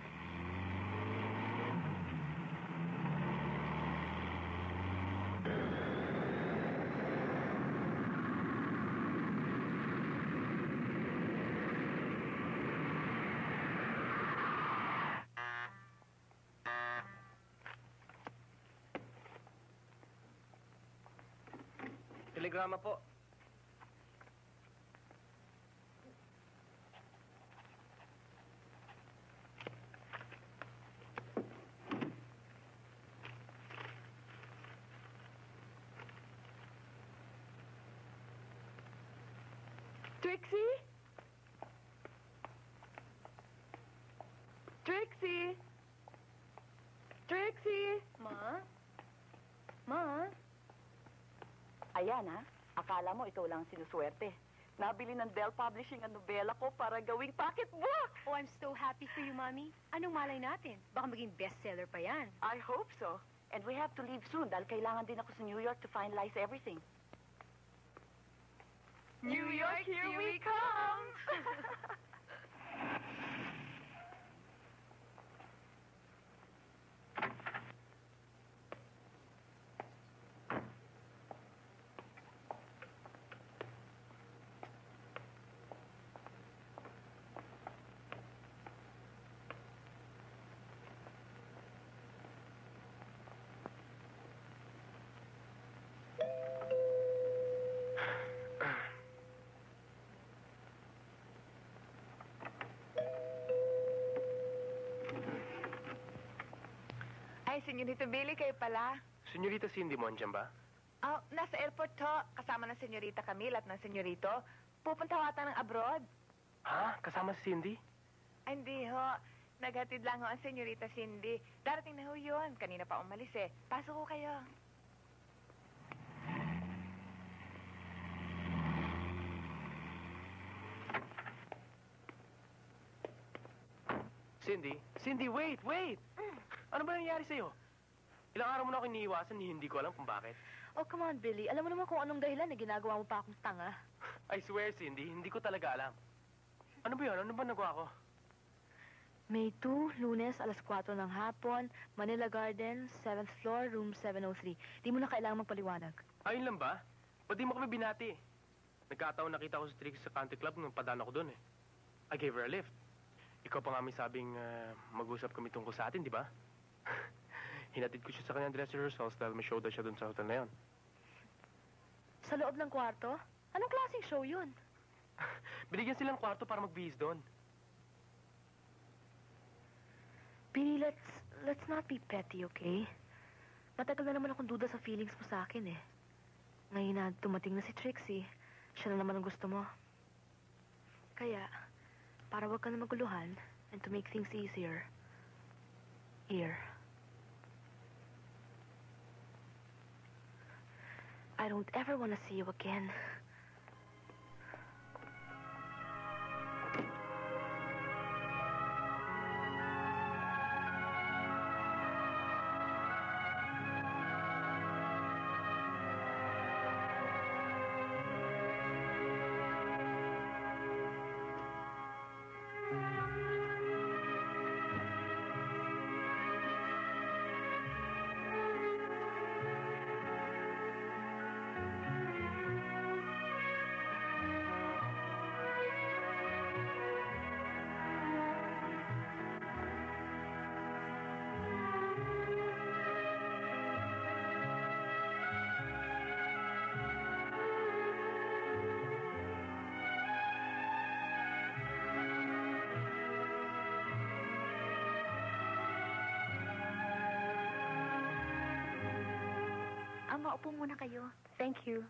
Telegrama po. Trixie? Trixie? Ma? Ma? Ayan, ha? Akala mo ikaw lang sinuswerte. Nabili ng Dell Publishing ang nobela ko para gawing pocketbook. Oh, I'm so happy for you, Mommy. Anong malay natin? Baka maging bestseller pa yan. I hope so. And we have to leave soon dahil kailangan din ako sa New York to finalize everything. New York, here we come! Ay, Senyorita Billy, kayo pala. Senyorita Cindy mo, andyan ba? Oh, nasa airport ho. Kasama ng Senyorita Camille at ng Senyorito. Pupunta ho ata ng abroad. Ha? Kasama si Cindy? Ay, hindi ho. Naghatid lang ho ang Senyorita Cindy. Darating na ho yun. Kanina pa umalis eh. Pasok ho kayo. Cindy? Cindy, wait, wait! Ano ba nangyari sa'yo? Ilang araw mo na ako iniiwasan, hindi ko alam kung bakit. Oh, come on, Billy. Alam mo naman kung anong dahilan na ginagawa mo pa akong tanga. I swear, Cindy, hindi ko talaga alam. Ano ba yun? Ano ba nagawa ko? May 2, Lunes, alas 4 ng hapon, Manila Gardens, 7th floor, room 703. Di mo na kailangang magpaliwanag. Ayun lang ba? Ba't di mo kami binati? Nagkataon nakita ko si Trix sa country club nung padaan ako doon eh. I gave her a lift. Ikaw pa nga may sabing mag-usap kami tungkol sa atin, di ba? Hinatid ko siya sa kanyang dress rehearsals dahil may show daw siya doon sa hotel na yun. Sa loob ng kwarto? Anong klaseng show yun? Binigyan silang kwarto para magbihis doon. Billy, let's not be petty, okay? Matagal na naman akong duda sa feelings mo sa akin eh. Ngayon na dumating na si Trixie, siya na naman ang gusto mo. Kaya, para wag ka na maguluhan and to make things easier, here. I don't ever want to see you again. Maupo muna kayo. Thank you.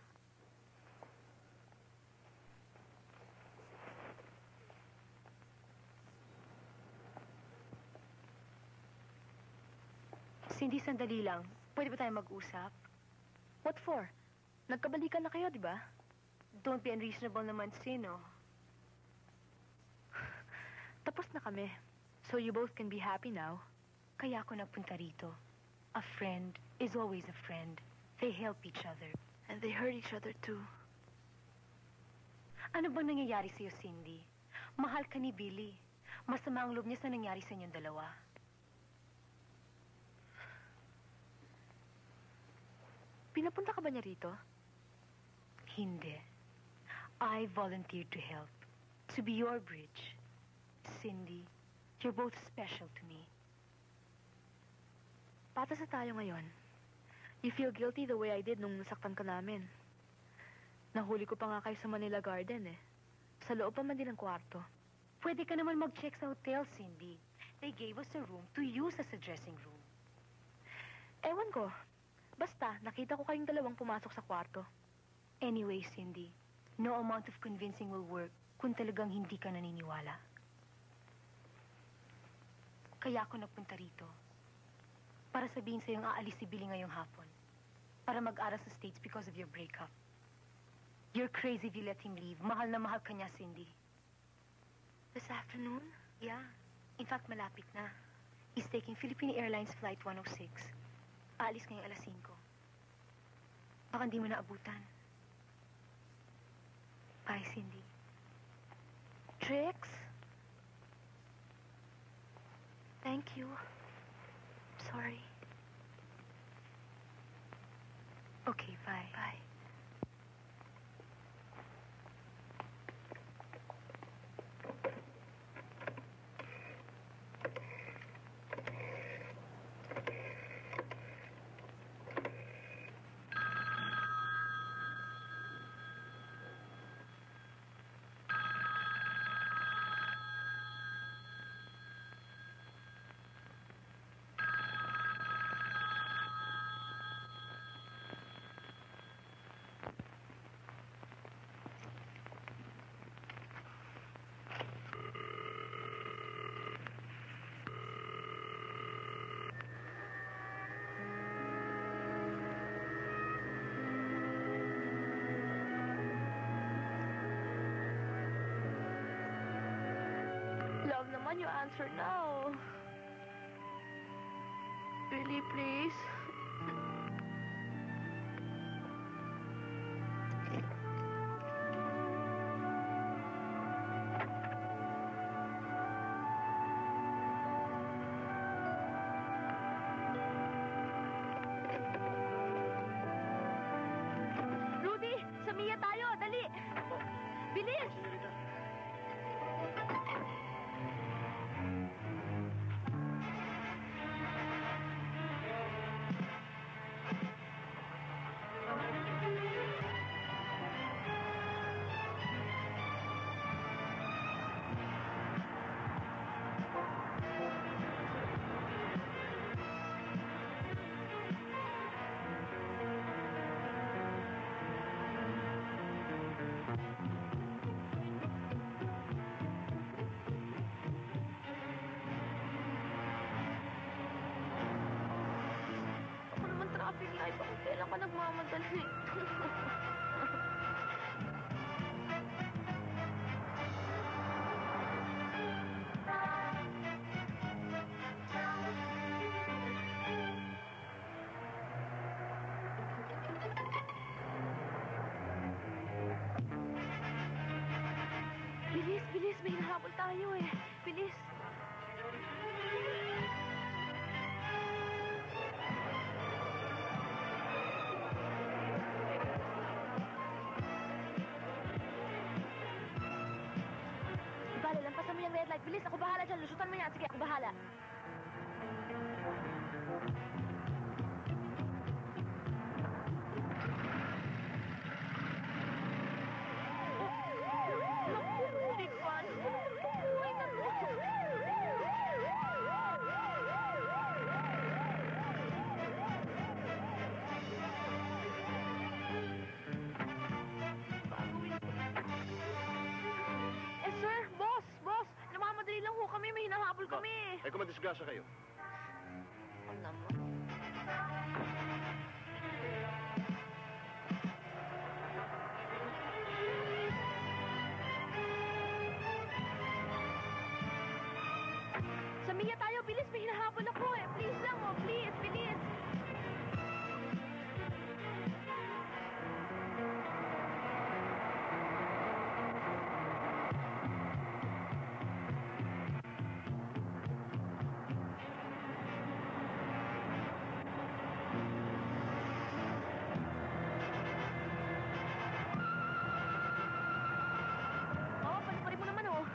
Cindy, sandali lang. Pwede ba tayo mag-usap? What for? Nagkabalikan na kayo, di ba? Don't be unreasonable naman, Sino. Tapos na kami. So you both can be happy now. Kaya ako nagpunta rito. A friend is always a friend. They help each other. And they hurt each other too. Ano bang nangyayari sa'yo, Cindy? Mahal ka ni Billy. Masama ang loob niya sa nangyari sa inyong dalawa. Pinapunta ka ba niya rito? Hindi. I volunteered to help. To be your bridge. Cindy, you're both special to me. Patas na tayo ngayon. You feel guilty the way I did nung nasaktan ka namin. Nahuli ko pa nga kayo sa Manila Garden eh. Sa loob pa man din ng kwarto. Pwede ka naman mag-check sa hotel, Cindy. They gave us a room to use as a dressing room. Ewan ko. Basta, nakita ko kayong dalawang pumasok sa kwarto. Anyway, Cindy, no amount of convincing will work kung talagang hindi ka naniniwala. Kaya ako nagpunta rito. Para sabihin sa'yo ang aalis si Billy ngayong hapon. Para mag-aral sa States because of your breakup. You're crazy if you let him leave. Mahal na mahal ka niya, Cindy. This afternoon? Yeah. In fact, malapit na. He's taking Philippine Airlines Flight 106. Aalis ngayong alas 5. Baka hindi mo naabutan. Bye, Cindy. Trix? Thank you. Sorry. Okay, bye. Bye. Love naman, you answer now. Really, please? Rudy! Sa Mia tayo! Dali! Bilis! Ako naman traffic light. Bakit kailan ka nagmamadali? Bilis, bilis. May hinahabol tayo eh. Bilis. Bale, lampasan mo yung red light. Bilis, ako bahala dyan. Lusutan mo yan. Sige, ako bahala. Naku, big fan. Wait na mo. Eh, sir, boss, boss. Namamadali lang ho kami. May hinahabol kami. Ay, kung madisgrasya kayo. Ano naman? Sa Mia tayo, bilis. May hinahabol ako eh. Please lang, oh. Please, bilis. Oh, pali mo naman, oh.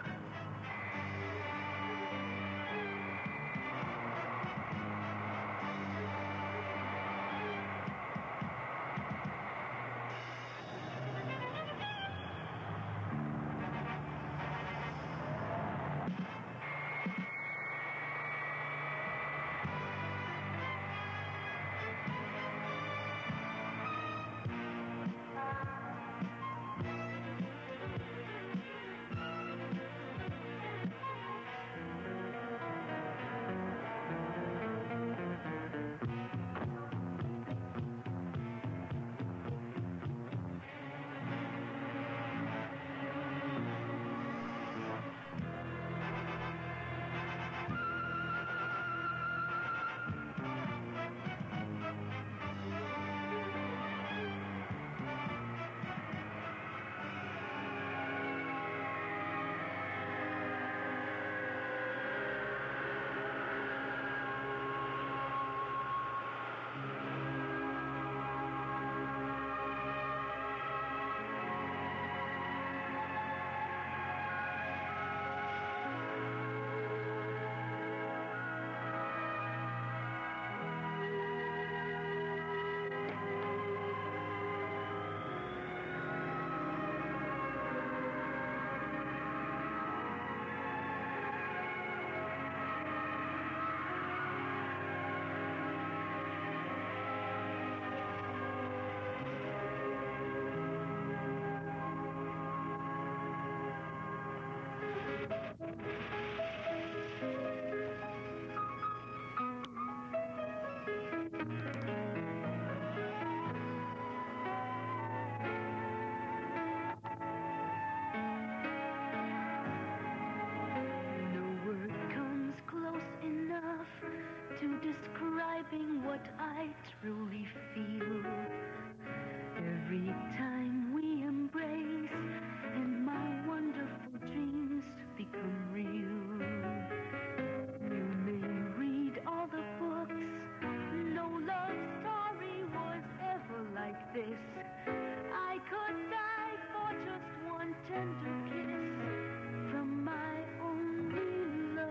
truly feel every time we embrace and my wonderful dreams become real. You may read all the books, no love story was ever like this. I could die for just one tender kiss from my only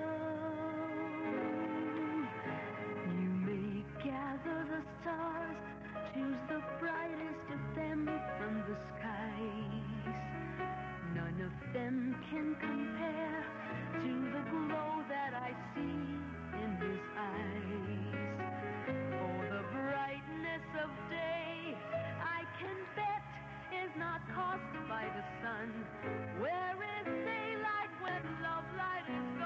love. You may gather the stars, choose the brightest of them from the skies. None of them can compare to the glow that I see in his eyes. Oh, the brightness of day, I can bet, is not caused by the sun. Where is daylight when love light is gone?